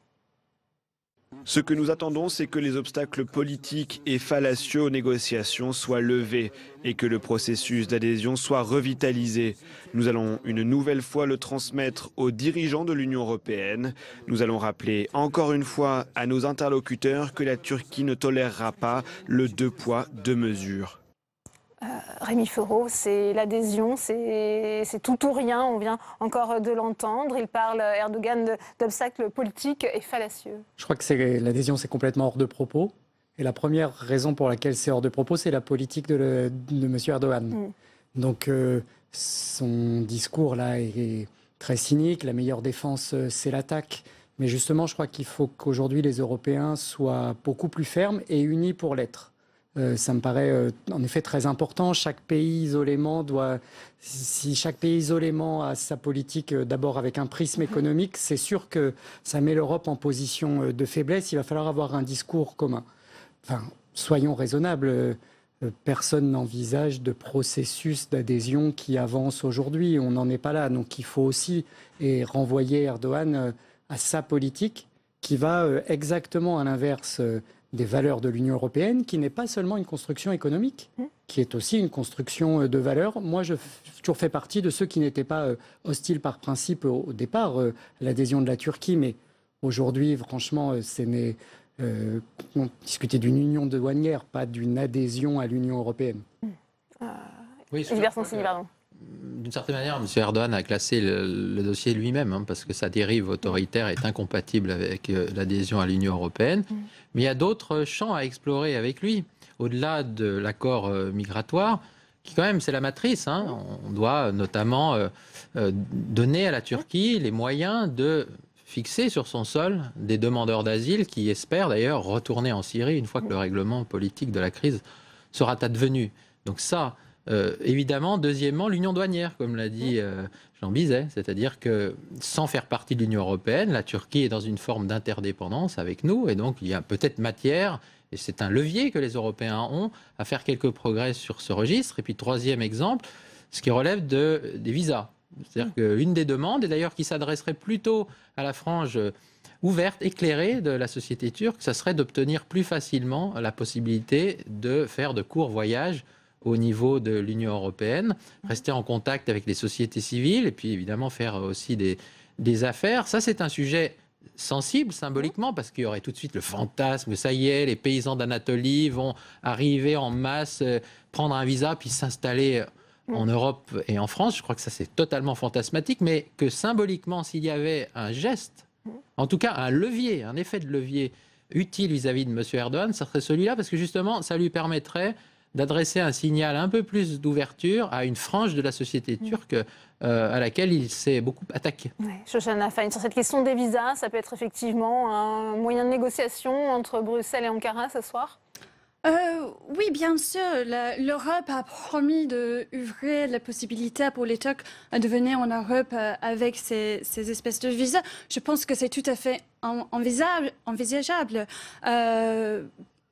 Ce que nous attendons, c'est que les obstacles politiques et fallacieux aux négociations soient levés et que le processus d'adhésion soit revitalisé. Nous allons une nouvelle fois le transmettre aux dirigeants de l'Union européenne. Nous allons rappeler encore une fois à nos interlocuteurs que la Turquie ne tolérera pas le deux poids, deux mesures. Euh, Rémi Fereau, c'est l'adhésion, c'est tout ou rien, on vient encore de l'entendre. Il parle, Erdogan, d'obstacles politiques et fallacieux. Je crois que l'adhésion, c'est complètement hors de propos. Et la première raison pour laquelle c'est hors de propos, c'est la politique de, le, de M. Erdogan. Mm. Donc euh, son discours là est, est très cynique, la meilleure défense, c'est l'attaque. Mais justement, je crois qu'il faut qu'aujourd'hui les Européens soient beaucoup plus fermes et unis pour l'être. Euh, ça me paraît euh, en effet très important. Chaque pays isolément doit, si chaque pays isolément a sa politique euh, d'abord avec un prisme économique, c'est sûr que ça met l'Europe en position euh, de faiblesse. Il va falloir avoir un discours commun. Enfin, soyons raisonnables. Euh, personne n'envisage de processus d'adhésion qui avance aujourd'hui. On n'en est pas là. Donc il faut aussi et renvoyer Erdogan euh, à sa politique qui va euh, exactement à l'inverse euh, des valeurs de l'Union européenne, qui n'est pas seulement une construction économique, qui est aussi une construction de valeurs. Moi, je j'ai toujours fait partie de ceux qui n'étaient pas hostiles par principe au départ, euh, l'adhésion de la Turquie, mais aujourd'hui, franchement, c'est né, euh, on discutait d'une union douanière, pas d'une adhésion à l'Union européenne. Euh, oui, D'une certaine manière, M. Erdogan a classé le, le dossier lui-même, hein, parce que sa dérive autoritaire est incompatible avec euh, l'adhésion à l'Union européenne. Mmh. Mais il y a d'autres champs à explorer avec lui, au-delà de l'accord euh, migratoire, qui quand même, c'est la matrice. Hein. On doit notamment euh, euh, donner à la Turquie les moyens de fixer sur son sol des demandeurs d'asile qui espèrent d'ailleurs retourner en Syrie une fois que le règlement politique de la crise sera advenu. Donc ça... Euh, évidemment, deuxièmement, l'union douanière, comme l'a dit euh, Jean Bizet, c'est-à-dire que sans faire partie de l'Union européenne, la Turquie est dans une forme d'interdépendance avec nous, et donc il y a peut-être matière, et c'est un levier que les Européens ont, à faire quelques progrès sur ce registre. Et puis troisième exemple, ce qui relève de, des visas. C'est-à-dire qu'une des demandes, et d'ailleurs qui s'adresserait plutôt à la frange ouverte, éclairée de la société turque, ça serait d'obtenir plus facilement la possibilité de faire de courts voyages au niveau de l'Union européenne, rester en contact avec les sociétés civiles et puis évidemment faire aussi des, des affaires. Ça, c'est un sujet sensible symboliquement parce qu'il y aurait tout de suite le fantasme, ça y est, les paysans d'Anatolie vont arriver en masse, euh, prendre un visa puis s'installer en Europe et en France. Je crois que ça, c'est totalement fantasmatique, mais que symboliquement, s'il y avait un geste, en tout cas un levier, un effet de levier utile vis-à-vis de M. Erdogan, ça serait celui-là, parce que justement, ça lui permettrait d'adresser un signal un peu plus d'ouverture à une frange de la société turque euh, à laquelle il s'est beaucoup attaqué. Oui, Shoshana Fain, sur cette question des visas, ça peut être effectivement un moyen de négociation entre Bruxelles et Ankara ce soir ? Euh, oui, bien sûr. L'Europe a promis d'ouvrir la possibilité pour les Turcs de venir en Europe avec ces, ces espèces de visas. Je pense que c'est tout à fait envisageable. envisageable. Euh,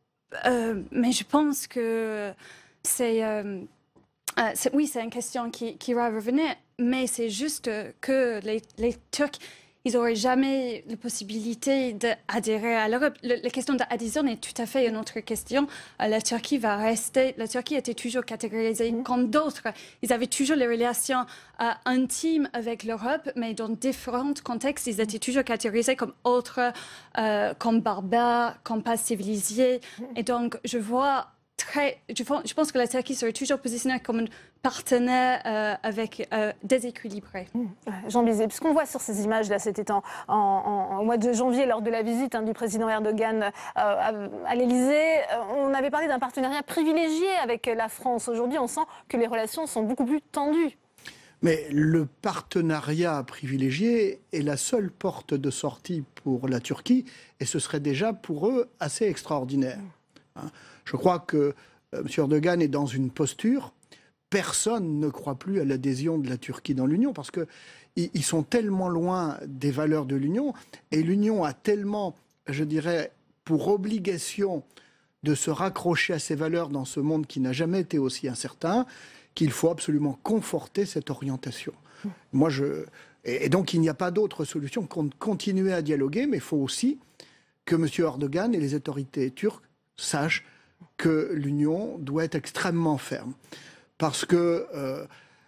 euh, mais je pense que c'est... Euh, euh, oui, c'est une question qui, qui va revenir, mais c'est juste que les, les Turcs... ils n'auraient jamais la possibilité d'adhérer à l'Europe. La question d'adhésion est tout à fait une autre question. La Turquie va rester... La Turquie était toujours catégorisée mmh. comme d'autres. Ils avaient toujours les relations euh, intimes avec l'Europe, mais dans différents contextes, ils étaient toujours catégorisés comme autres, euh, comme barbares, comme pas civilisés. Mmh. Et donc, je vois... Très, je, je pense que la Turquie serait toujours positionnée comme un partenaire euh, avec euh, déséquilibré. Mmh. Jean Bizet, puisqu'on voit sur ces images-là, c'était en, en, en, au mois de janvier, lors de la visite hein, du président Erdogan euh, à, à l'Élysée, euh, on avait parlé d'un partenariat privilégié avec la France. Aujourd'hui, on sent que les relations sont beaucoup plus tendues. Mais le partenariat privilégié est la seule porte de sortie pour la Turquie, et ce serait déjà pour eux assez extraordinaire. Mmh. Hein. Je crois que euh, M. Erdogan est dans une posture. Personne ne croit plus à l'adhésion de la Turquie dans l'Union parce qu'ils ils sont tellement loin des valeurs de l'Union et l'Union a tellement, je dirais, pour obligation de se raccrocher à ses valeurs dans ce monde qui n'a jamais été aussi incertain qu'il faut absolument conforter cette orientation. Moi, je... Et donc, il n'y a pas d'autre solution que de continuer à dialoguer, mais il faut aussi que M. Erdogan et les autorités turques sachent que l'Union doit être extrêmement ferme, parce qu'elle euh,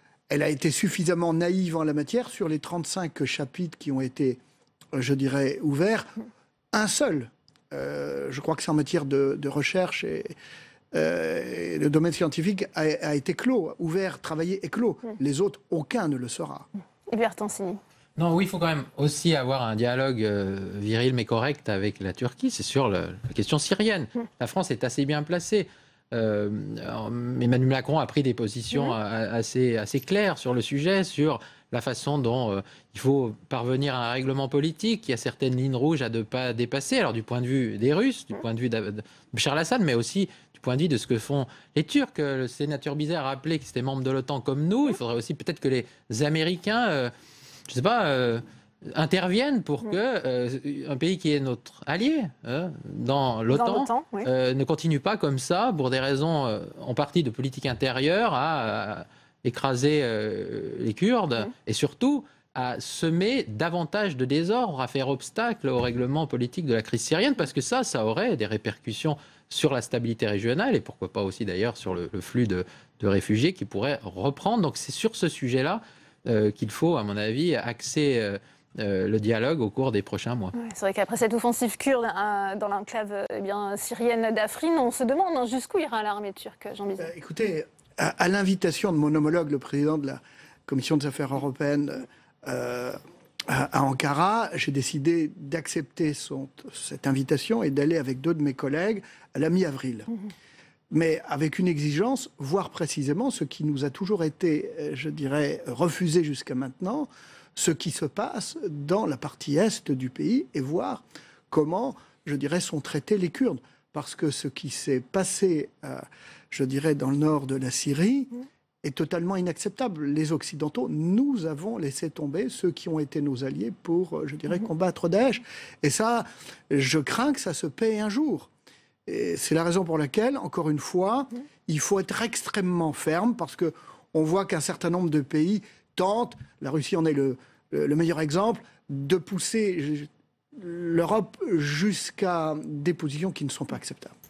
a été suffisamment naïve en la matière. Sur les trente-cinq chapitres qui ont été, je dirais, ouverts, un seul, euh, je crois que c'est en matière de, de recherche et, euh, et le domaine scientifique, a, a été clos, ouvert, travaillé et clos. Les autres, aucun ne le sera. Hubert Tancini. Non, oui, il faut quand même aussi avoir un dialogue euh, viril mais correct avec la Turquie. C'est sur le, la question syrienne. Mmh. La France est assez bien placée. Euh, Emmanuel Macron a pris des positions mmh. assez, assez claires sur le sujet, sur la façon dont euh, il faut parvenir à un règlement politique. Il y a certaines lignes rouges à ne pas dépasser. Alors du point de vue des Russes, du mmh. point de vue de Bachar el-Assad, mais aussi du point de vue de ce que font les Turcs. Le sénateur Bizet a rappelé qu'ils étaient membres de l'OTAN comme nous. Il faudrait aussi peut-être que les Américains... Euh, je ne sais pas, euh, interviennent pour que euh, un pays qui est notre allié hein, dans l'OTAN oui. euh, ne continue pas comme ça, pour des raisons euh, en partie de politique intérieure, à, à écraser euh, les Kurdes oui. et surtout à semer davantage de désordre, à faire obstacle au règlement politique de la crise syrienne, parce que ça, ça aurait des répercussions sur la stabilité régionale et pourquoi pas aussi d'ailleurs sur le, le flux de, de réfugiés qui pourrait reprendre. Donc c'est sur ce sujet-là Euh, qu'il faut, à mon avis, axer euh, euh, le dialogue au cours des prochains mois. Ouais, c'est vrai qu'après cette offensive kurde euh, dans l'enclave eh bien, syrienne d'Afrine, on se demande hein, jusqu'où ira l'armée turque, Jean Bizet. Euh, écoutez, à, à l'invitation de mon homologue, le président de la Commission des affaires européennes euh, à, à Ankara, j'ai décidé d'accepter son, cette invitation et d'aller avec deux de mes collègues à la mi-avril. Mmh. Mais avec une exigence, voire précisément ce qui nous a toujours été, je dirais, refusé jusqu'à maintenant, ce qui se passe dans la partie est du pays et voir comment, je dirais, sont traités les Kurdes. Parce que ce qui s'est passé, euh, je dirais, dans le nord de la Syrie est totalement inacceptable. Les Occidentaux, nous avons laissé tomber ceux qui ont été nos alliés pour, je dirais, combattre Daesh. Et ça, je crains que ça se paie un jour. Et c'est la raison pour laquelle, encore une fois, il faut être extrêmement ferme parce qu'on voit qu'un certain nombre de pays tentent, la Russie en est le, le meilleur exemple, de pousser l'Europe jusqu'à des positions qui ne sont pas acceptables.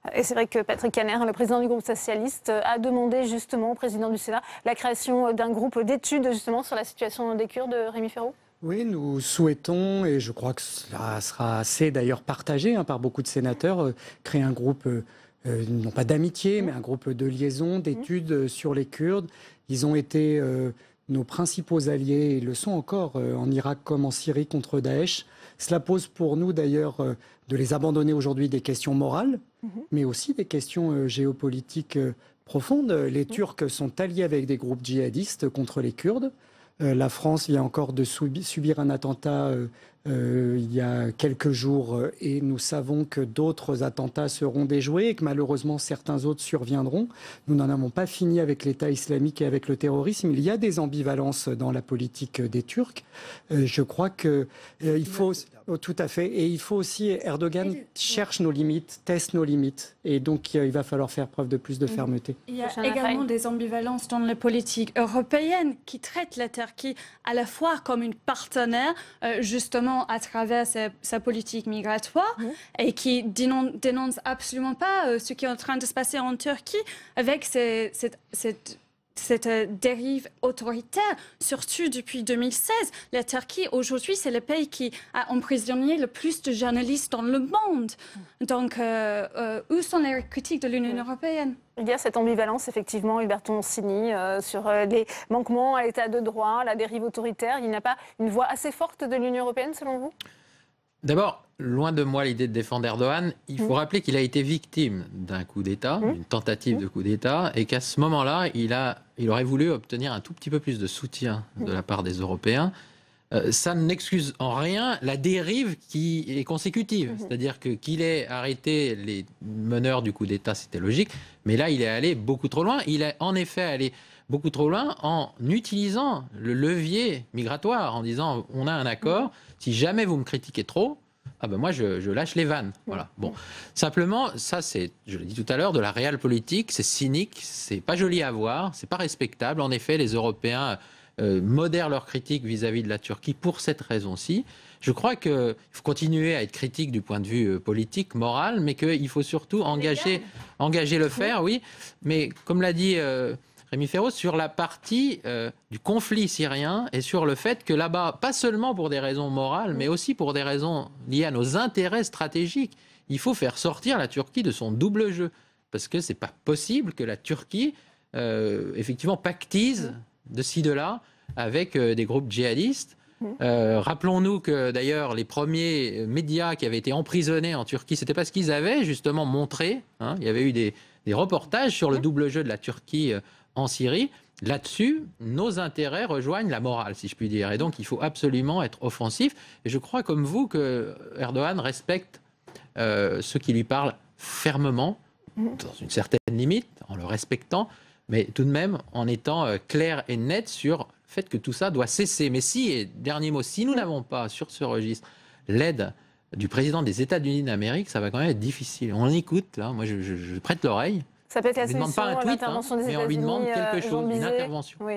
Et c'est vrai que Patrick Kanner, le président du groupe socialiste, a demandé justement au président du Sénat la création d'un groupe d'études justement sur la situation des Kurdes, Rémi Féraud. Oui, nous souhaitons, et je crois que cela sera assez d'ailleurs partagé hein, par beaucoup de sénateurs, euh, créer un groupe, euh, euh, non pas d'amitié, mais un groupe de liaison, d'études euh, sur les Kurdes. Ils ont été euh, nos principaux alliés, et le sont encore, euh, en Irak comme en Syrie contre Daesh. Cela pose pour nous d'ailleurs euh, de les abandonner aujourd'hui des questions morales, mmh. mais aussi des questions euh, géopolitiques euh, profondes. Les Turcs sont alliés avec des groupes djihadistes contre les Kurdes. Euh, la France vient encore de subir un attentat euh, euh, il y a quelques jours euh, et nous savons que d'autres attentats seront déjoués et que malheureusement certains autres surviendront. Nous n'en avons pas fini avec l'État islamique et avec le terrorisme. Il y a des ambivalences dans la politique des Turcs. Euh, je crois que euh, il faut... Oh, tout à fait. Et il faut aussi, Erdogan cherche nos limites, teste nos limites. Et donc, il va falloir faire preuve de plus de fermeté. Il y a également des ambivalences dans la politique européenne qui traite la Turquie à la fois comme une partenaire, euh, justement à travers sa, sa politique migratoire, mmh. et qui dénonce, dénonce absolument pas euh, ce qui est en train de se passer en Turquie avec ces, cette... cette cette dérive autoritaire, surtout depuis deux mille seize. La Turquie, aujourd'hui, c'est le pays qui a emprisonné le plus de journalistes dans le monde. Donc, euh, euh, où sont les critiques de l'Union européenne ? Il y a cette ambivalence, effectivement, Huberton Orsini, euh, sur euh, les manquements à l'état de droit, la dérive autoritaire. Il n'y a pas une voix assez forte de l'Union européenne, selon vous ? D'abord, loin de moi l'idée de défendre Erdogan, il faut mmh. rappeler qu'il a été victime d'un coup d'État, mmh. d'une tentative mmh. de coup d'État, et qu'à ce moment-là, il, a, il aurait voulu obtenir un tout petit peu plus de soutien de la part des Européens. Euh, ça n'excuse en rien la dérive qui est consécutive. Mmh. C'est-à-dire que qu'il ait arrêté les meneurs du coup d'État, c'était logique, mais là, il est allé beaucoup trop loin. Il est en effet allé beaucoup trop loin en utilisant le levier migratoire, en disant on a un accord, si jamais vous me critiquez trop, ah ben moi je, je lâche les vannes. Voilà. Bon. Simplement, ça c'est, je l'ai dit tout à l'heure, de la réelle politique, c'est cynique, c'est pas joli à voir, c'est pas respectable. En effet, les Européens euh, modèrent leurs critiques vis-à-vis de la Turquie pour cette raison-ci. Je crois qu'il faut continuer à être critique du point de vue euh, politique, moral, mais qu'il faut surtout engager, engager le faire, oui. Mais comme l'a dit euh, Rémi Féraud, sur la partie euh, du conflit syrien et sur le fait que là-bas, pas seulement pour des raisons morales, mais aussi pour des raisons liées à nos intérêts stratégiques, il faut faire sortir la Turquie de son double jeu. Parce que c'est pas possible que la Turquie, euh, effectivement, pactise de ci, de là avec euh, des groupes djihadistes. Euh, rappelons-nous que d'ailleurs les premiers médias qui avaient été emprisonnés en Turquie, c'était parce qu'ils avaient justement montré, hein, il y avait eu des, des reportages sur le double jeu de la Turquie euh, en Syrie. Là-dessus, nos intérêts rejoignent la morale, si je puis dire. Et donc, il faut absolument être offensif. Et je crois, comme vous, que Erdogan respecte euh, ceux qui lui parlent fermement, dans une certaine limite, en le respectant, mais tout de même en étant euh, clair et net sur le fait que tout ça doit cesser. Mais si, et dernier mot, si nous n'avons pas sur ce registre l'aide du président des États-Unis d'Amérique, ça va quand même être difficile. On écoute, là, moi je, je, je prête l'oreille. Ça peut être la on ne demande pas un tweet, hein, mais on lui demande quelque chose, une intervention. Oui.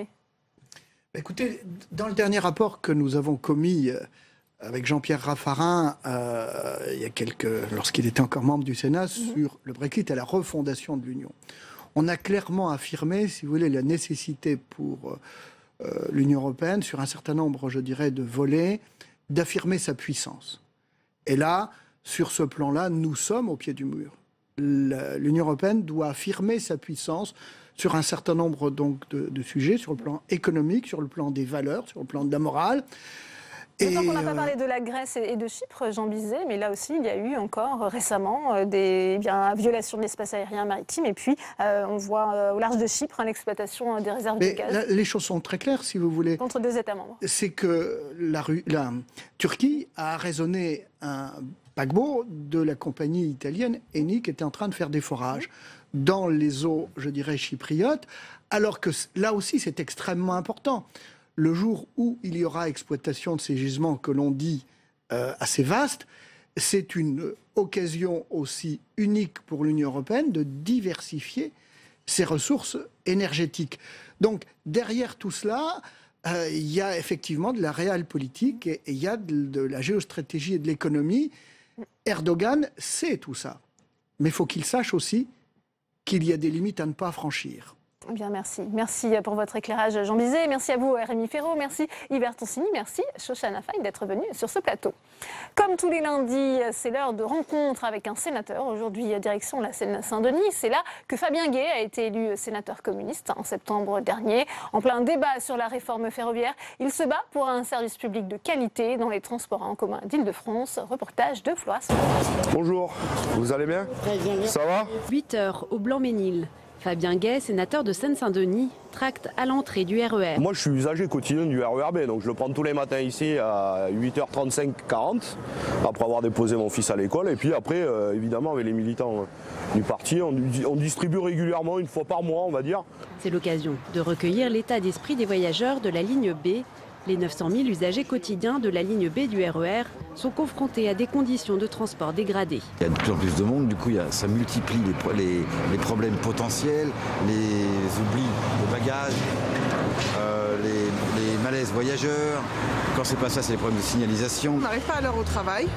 Écoutez, dans le dernier rapport que nous avons commis euh, avec Jean-Pierre Raffarin, euh, il y a quelques, lorsqu'il était encore membre du Sénat, mm-hmm. sur le Brexit et la refondation de l'Union, on a clairement affirmé, si vous voulez, la nécessité pour euh, l'Union européenne, sur un certain nombre, je dirais, de volets, d'affirmer sa puissance. Et là, sur ce plan-là, nous sommes au pied du mur. L'Union européenne doit affirmer sa puissance sur un certain nombre donc, de, de sujets, sur le plan économique, sur le plan des valeurs, sur le plan de la morale. Et on n'a pas parlé de la Grèce et de Chypre, Jean Bizet, mais là aussi, il y a eu encore récemment des eh bien, violations de l'espace aérien maritime. Et puis, euh, on voit euh, au large de Chypre l'exploitation des réserves mais de gaz. La, les choses sont très claires, si vous voulez. Contre deux États membres. C'est que la, la Turquie a arraisonné un paquebot de la compagnie italienne Eni qui était en train de faire des forages dans les eaux, je dirais, chypriotes, alors que là aussi, c'est extrêmement important. Le jour où il y aura exploitation de ces gisements que l'on dit euh, assez vastes, c'est une occasion aussi unique pour l'Union européenne de diversifier ses ressources énergétiques. Donc, derrière tout cela, euh, il y a effectivement de la réelle politique et il y a de, de la géostratégie et de l'économie. Erdogan sait tout ça. mais il faut qu'ils sachent aussi qu'il y a des limites à ne pas franchir. Bien, merci. Merci pour votre éclairage, Jean Bizet. Merci à vous, Rémi Ferraud. Merci, Yves Toncini. Merci, Shoshana Faye, d'être venu sur ce plateau. Comme tous les lundis, c'est l'heure de rencontre avec un sénateur. Aujourd'hui, direction la Seine-Saint-Denis. C'est là que Fabien Gay a été élu sénateur communiste en septembre dernier. En plein débat sur la réforme ferroviaire, il se bat pour un service public de qualité dans les transports en commun d'Île-de-France. Reportage de Floris. Bonjour, vous allez bien? Ça va? huit heures au Blanc-Ménil. Fabien Gay, sénateur de Seine-Saint-Denis, tracte à l'entrée du R E R. Moi, je suis usager quotidien du R E R B, donc je le prends tous les matins ici à huit heures trente-cinq, quarante, après avoir déposé mon fils à l'école. Et puis après, euh, évidemment, avec les militants du parti, on, on distribue régulièrement, une fois par mois, on va dire. C'est l'occasion de recueillir l'état d'esprit des voyageurs de la ligne B. Les neuf cent mille usagers quotidiens de la ligne B du R E R sont confrontés à des conditions de transport dégradées. Il y a de plus en plus de monde, du coup il y a, ça multiplie les, les, les problèmes potentiels, les oublis de bagages, euh, les, les malaises voyageurs. Quand c'est pas ça, c'est les problèmes de signalisation. On n'arrive pas à l'heure au travail.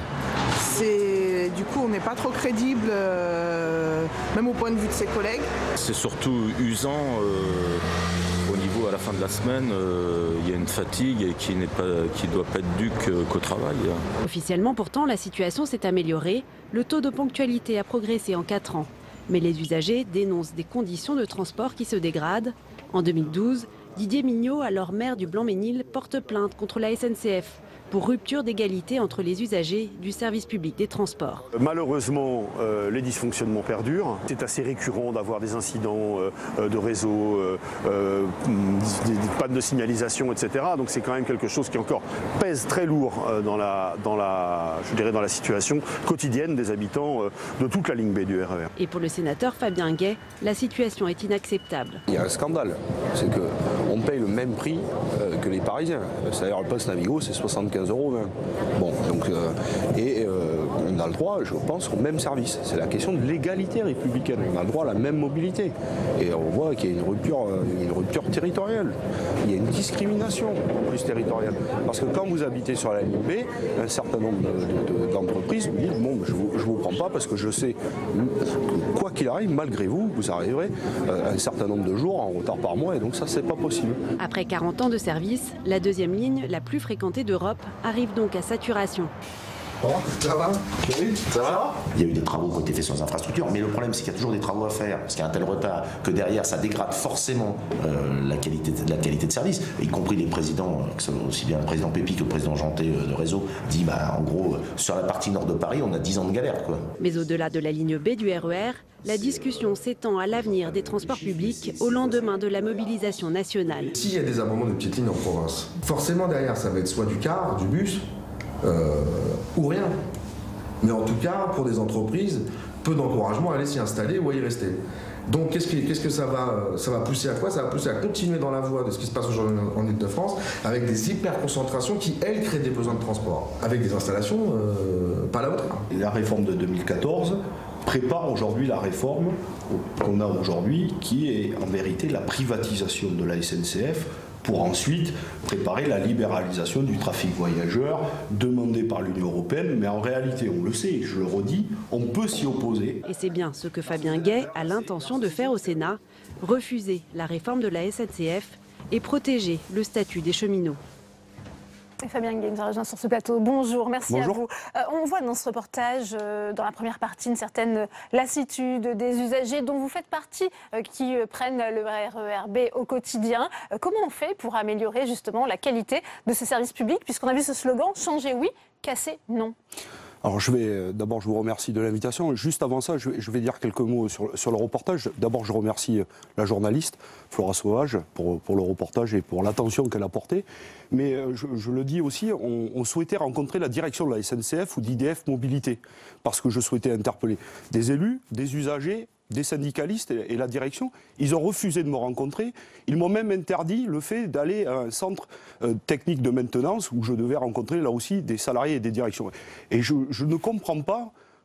Du coup, on n'est pas trop crédible, euh, même au point de vue de ses collègues. C'est surtout usant. Euh... Au niveau, à la fin de la semaine, euh, il y a une fatigue qui ne doit pas être due qu'au travail. Officiellement, pourtant, la situation s'est améliorée. Le taux de ponctualité a progressé en quatre ans. Mais les usagers dénoncent des conditions de transport qui se dégradent. En deux mille douze, Didier Mignot, alors maire du Blanc-Ménil, porte plainte contre la S N C F pour rupture d'égalité entre les usagers du service public des transports. Malheureusement, euh, les dysfonctionnements perdurent. C'est assez récurrent d'avoir des incidents euh, de réseau, euh, euh, des, des pannes de signalisation, et cetera. Donc c'est quand même quelque chose qui encore pèse très lourd euh, dans, la, dans, la, je dirais dans la situation quotidienne des habitants euh, de toute la ligne B du R E R. Et pour le sénateur Fabien Gay, la situation est inacceptable. Il y a un scandale, c'est qu'on paye le même prix euh, que les Parisiens. C'est-à-dire le poste Navigo, c'est soixante-quinze euros. Bon, donc, euh, et euh, on a le droit, je pense, au même service. C'est la question de l'égalité républicaine. On a le droit à la même mobilité. Et on voit qu'il y a une rupture, une rupture territoriale. Il y a une discrimination plus territoriale. Parce que quand vous habitez sur la ligne B, un certain nombre d'entreprises vous disent bon, je ne vous, vous prends pas parce que je sais, quoi qu'il arrive, malgré vous, vous arriverez un certain nombre de jours en retard par mois. Et donc ça, c'est pas possible. Après quarante ans de service, la deuxième ligne, la plus fréquentée d'Europe, arrive donc à saturation. Ça va? Oui, ça va? Il y a eu des travaux qui ont été faits sur les infrastructures, mais le problème c'est qu'il y a toujours des travaux à faire, parce qu'il y a un tel retard que derrière ça dégrade forcément euh, la, qualité, la qualité de service, y compris les présidents, aussi bien le président Pépi que le président Janté de Réseau, dit bah, en gros, sur la partie nord de Paris, on a dix ans de galère. Quoi. Mais au-delà de la ligne B du R E R, la discussion s'étend à l'avenir des transports publics au lendemain de la mobilisation nationale. S'il y a des abandons de petites lignes en province, forcément derrière ça va être soit du car, du bus, Euh, ou rien. Mais en tout cas, pour des entreprises, peu d'encouragement à aller s'y installer ou à y rester. Donc qu'est-ce que, qu'est-ce que ça va, ça va pousser à quoi? Ça va pousser à continuer dans la voie de ce qui se passe aujourd'hui en Ile-de-France, avec des hyper-concentrations qui, elles, créent des besoins de transport, avec des installations euh, pas à la hauteur. La réforme de deux mille quatorze prépare aujourd'hui la réforme qu'on a aujourd'hui, qui est en vérité la privatisation de la S N C F, pour ensuite préparer la libéralisation du trafic voyageur demandé par l'Union européenne. Mais en réalité, on le sait, je le redis, on peut s'y opposer. Et c'est bien ce que Fabien Gay a l'intention de faire au Sénat, refuser la réforme de la S N C F et protéger le statut des cheminots. Et Fabien Gay nous a rejoint sur ce plateau. Bonjour, merci Bonjour. à vous. Euh, on voit dans ce reportage, euh, dans la première partie, une certaine lassitude des usagers dont vous faites partie, euh, qui euh, prennent le R E R B au quotidien. Euh, comment on fait pour améliorer justement la qualité de ce service public, puisqu'on a vu ce slogan « Changer oui, casser non ». Alors je vais, d'abord je vous remercie de l'invitation. Juste avant ça, je vais, je vais dire quelques mots sur, sur le reportage. D'abord je remercie la journaliste Flora Sauvage pour, pour le reportage et pour l'attention qu'elle a portée. Mais je, je le dis aussi, on, on souhaitait rencontrer la direction de la S N C F ou d'I D F Mobilité, parce que je souhaitais interpeller des élus, des usagers, des syndicalistes et la direction. Ils ont refusé de me rencontrer. Ils m'ont même interdit le fait d'aller à un centre euh, technique de maintenance où je devais rencontrer là aussi des salariés et des directions. Et je, je ne comprends pas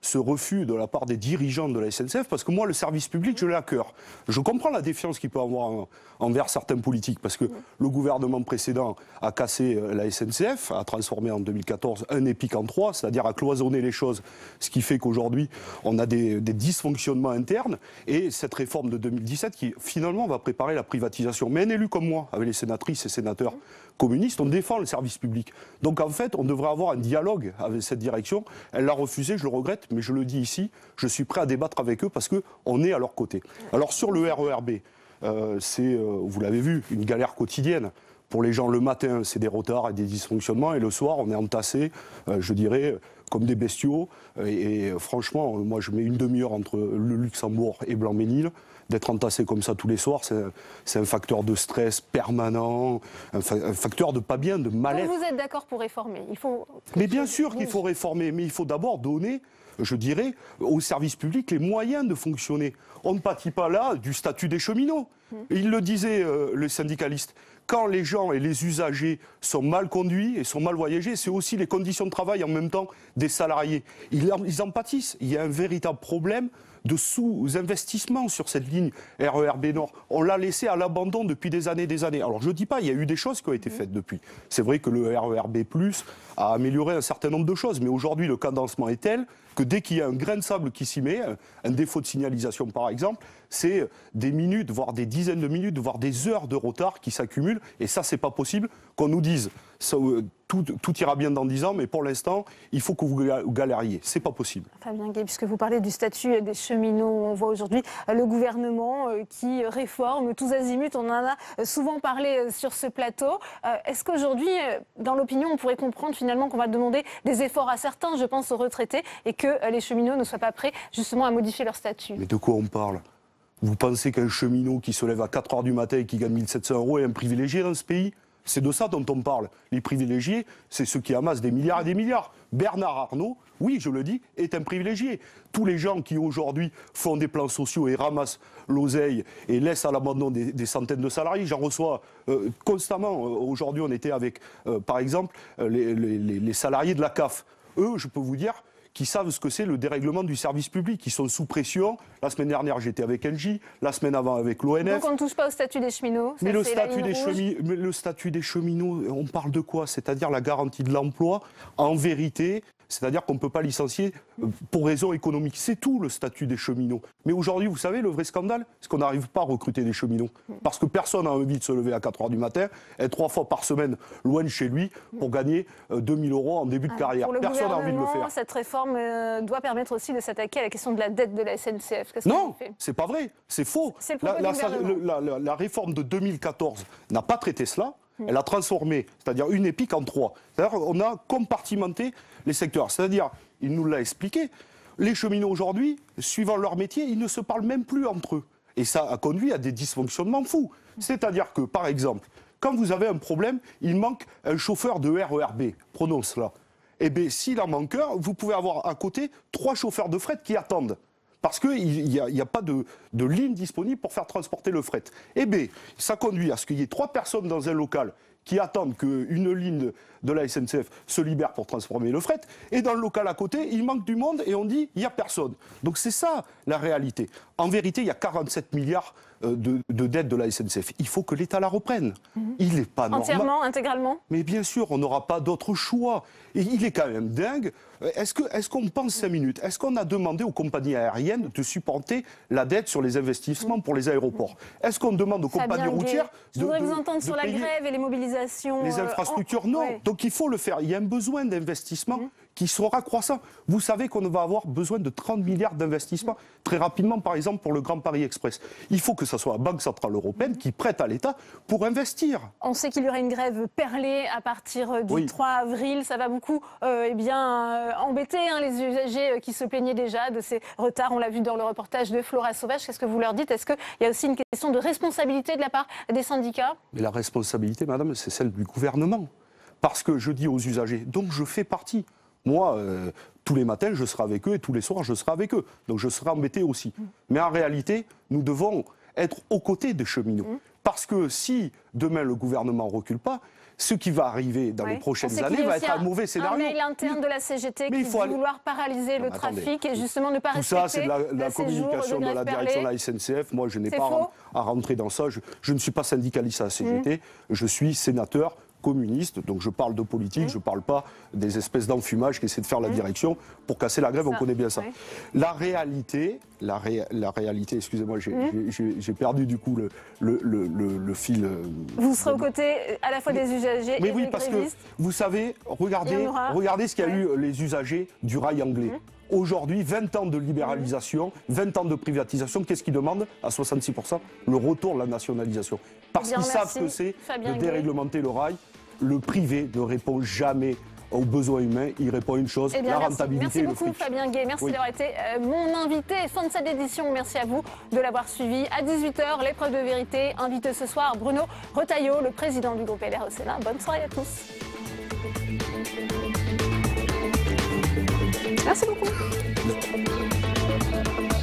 ce refus de la part des dirigeants de la S N C F, parce que moi, le service public, je l'ai à cœur. Je comprends la défiance qu'il peut avoir en, envers certains politiques, parce que le gouvernement précédent a cassé la S N C F, a transformé en deux mille quatorze un EPIC en trois, c'est-à-dire a cloisonné les choses, ce qui fait qu'aujourd'hui, on a des, des dysfonctionnements internes, et cette réforme de deux mille dix-sept qui, finalement, va préparer la privatisation. Mais un élu comme moi, avec les sénatrices et sénateurs communistes, on défend le service public. Donc, en fait, on devrait avoir un dialogue avec cette direction. Elle l'a refusé, je le regrette, mais je le dis ici, je suis prêt à débattre avec eux parce qu'on est à leur côté. Alors sur le R E R B, euh, c'est, euh, vous l'avez vu, une galère quotidienne. Pour les gens, le matin, c'est des retards et des dysfonctionnements, et le soir, on est entassés, euh, je dirais, comme des bestiaux. Et, et franchement, moi, je mets une demi-heure entre le Luxembourg et Blanc-Ménil. D'être entassé comme ça tous les soirs, c'est un facteur de stress permanent, un, fa un facteur de pas bien, de mal-être. Vous êtes d'accord pour réformer? Il faut... Mais bien sûr qu'il faut réformer, mais il faut d'abord donner, je dirais, aux services publics les moyens de fonctionner. On ne pâtit pas là du statut des cheminots. Il le disait, euh, le syndicaliste. Quand les gens et les usagers sont mal conduits et sont mal voyagés, c'est aussi les conditions de travail en même temps des salariés. Ils, ils en pâtissent. Il y a un véritable problème de sous-investissement sur cette ligne R E R B Nord. On l'a laissé à l'abandon depuis des années et des années. Alors je ne dis pas, il y a eu des choses qui ont été faites depuis. C'est vrai que le R E R B plus, a amélioré un certain nombre de choses, mais aujourd'hui le cadencement est tel que dès qu'il y a un grain de sable qui s'y met, un défaut de signalisation par exemple, c'est des minutes, voire des dizaines de minutes, voire des heures de retard qui s'accumulent. Et ça, c'est pas possible qu'on nous dise ça, tout, tout ira bien dans dix ans, mais pour l'instant, il faut que vous galériez. C'est pas possible. Fabien Gay, puisque vous parlez du statut des cheminots, on voit aujourd'hui le gouvernement qui réforme tous azimuts. On en a souvent parlé sur ce plateau. Est-ce qu'aujourd'hui, dans l'opinion, on pourrait comprendre finalement qu'on va demander des efforts à certains, je pense aux retraités, et que les cheminots ne soient pas prêts justement à modifier leur statut? Mais de quoi on parle? Vous pensez qu'un cheminot qui se lève à quatre heures du matin et qui gagne mille sept cents euros est un privilégié dans ce pays? C'est de ça dont on parle. Les privilégiés, c'est ceux qui amassent des milliards et des milliards. Bernard Arnault, oui, je le dis, est un privilégié. Tous les gens qui aujourd'hui font des plans sociaux et ramassent l'oseille et laissent à l'abandon des, des centaines de salariés, j'en reçois euh, constamment. Aujourd'hui, on était avec, euh, par exemple, les, les, les salariés de la C A F. Eux, je peux vous dire, qui savent ce que c'est le dérèglement du service public, qui sont sous pression. La semaine dernière, j'étais avec Engie, la semaine avant avec l'O N F. Donc on ne touche pas au statut des cheminots? Mais, le statut des, chemi... Mais le statut des cheminots, on parle de quoi? C'est-à-dire la garantie de l'emploi, en vérité, c'est-à-dire qu'on ne peut pas licencier pour raison économique. C'est tout le statut des cheminots. Mais aujourd'hui, vous savez, le vrai scandale, c'est qu'on n'arrive pas à recruter des cheminots. Parce que personne n'a envie de se lever à quatre heures du matin, être trois fois par semaine loin de chez lui pour gagner deux mille euros en début de carrière. Personne n'a envie de le faire. Cette réforme euh, doit permettre aussi de s'attaquer à la question de la dette de la S N C F. Non, c'est pas vrai, c'est faux. La, la, la, la, la réforme de deux mille quatorze n'a pas traité cela. Elle a transformé, c'est-à-dire une EPIC en trois. C'est-à-dire on a compartimenté les secteurs. C'est-à-dire, il nous l'a expliqué, les cheminots aujourd'hui, suivant leur métier, ils ne se parlent même plus entre eux. Et ça a conduit à des dysfonctionnements fous. C'est-à-dire que, par exemple, quand vous avez un problème, il manque un chauffeur de R E R B. Prenons cela. Eh bien, s'il en manque un, vous pouvez avoir à côté trois chauffeurs de fret qui attendent. Parce qu'il n'y a, a pas de, de ligne disponible pour faire transporter le fret. Eh bien, ça conduit à ce qu'il y ait trois personnes dans un local qui attendent qu'une ligne de la S N C F se libère pour transformer le fret. Et dans le local à côté, il manque du monde et on dit il n'y a personne. Donc c'est ça la réalité. En vérité, il y a quarante-sept milliards de, de dettes de la S N C F. Il faut que l'État la reprenne. Mmh. Il n'est pas normal. Entièrement, intégralement? Mais bien sûr, on n'aura pas d'autre choix. Et il est quand même dingue. Est-ce que, est-ce qu'on pense cinq minutes? Est-ce qu'on a demandé aux compagnies aériennes de supporter la dette sur les investissements pour les aéroports? Est-ce qu'on demande aux Fabien compagnies routières Gay, je voudrais vous entendre sur la grève et les mobilisations. Les infrastructures, euh, en... non. Ouais. Donc il faut le faire. Il y a un besoin d'investissement mmh. qui sera croissant. Vous savez qu'on va avoir besoin de trente milliards d'investissements mmh. très rapidement, par exemple, pour le Grand Paris Express. Il faut que ce soit la Banque Centrale Européenne mmh. qui prête à l'État pour investir. On sait qu'il y aura une grève perlée à partir du oui. trois avril. Ça va beaucoup euh, eh bien, euh, embêter hein, les usagers qui se plaignaient déjà de ces retards. On l'a vu dans le reportage de Flora Sauvage. Qu'est-ce que vous leur dites? Est-ce qu'il y a aussi une question de responsabilité de la part des syndicats? Mais la responsabilité, madame, c'est celle du gouvernement. Parce que je dis aux usagers, donc je fais partie. Moi, euh, tous les matins, je serai avec eux et tous les soirs, je serai avec eux. Donc je serai embêté aussi. Mmh. Mais en réalité, nous devons être aux côtés des cheminots. Mmh. Parce Parce que si demain le gouvernement ne recule pas, ce qui va arriver dans ouais. les prochaines années va être un mauvais scénario. Un mail interne de la C G T mais qui il faut dit aller... vouloir paralyser non, le trafic et justement ne pas Tout respecter ça, c'est de la, la communication de, de la direction de la S N C F. Moi, je n'ai pas faux. à rentrer dans ça. Je, je ne suis pas syndicaliste à la C G T. Mmh. Je suis sénateur communiste, donc je parle de politique, mmh. je ne parle pas des espèces d'enfumage qui essaient de faire la mmh. direction pour casser la grève, ça. On connaît bien ça. Ouais. La réalité, la, ré, la réalité, excusez-moi, j'ai mmh. perdu du coup le, le, le, le, le fil. Vous serez aux côtés à la fois des usagers mais et oui, des parce grévistes. Que vous savez, regardez, regardez ce qu'il y a ouais. eu les usagers du rail anglais. Mmh. Aujourd'hui, vingt ans de libéralisation, vingt ans de privatisation, qu'est-ce qu'ils demandent à soixante-six pour cent? Le retour de la nationalisation. Parce qu'ils savent ce que c'est de déréglementer le rail. Le privé ne répond jamais aux besoins humains, il répond à une chose, eh bien, la merci. rentabilité merci et le beaucoup, fric. Fabien Gay, merci oui. d'avoir été euh, mon invité. Fin de cette édition, merci à vous de l'avoir suivi. À dix-huit heures, l'épreuve de vérité, invité ce soir Bruno Retailleau, le président du groupe L R au Sénat. Bonne soirée à tous. Merci beaucoup.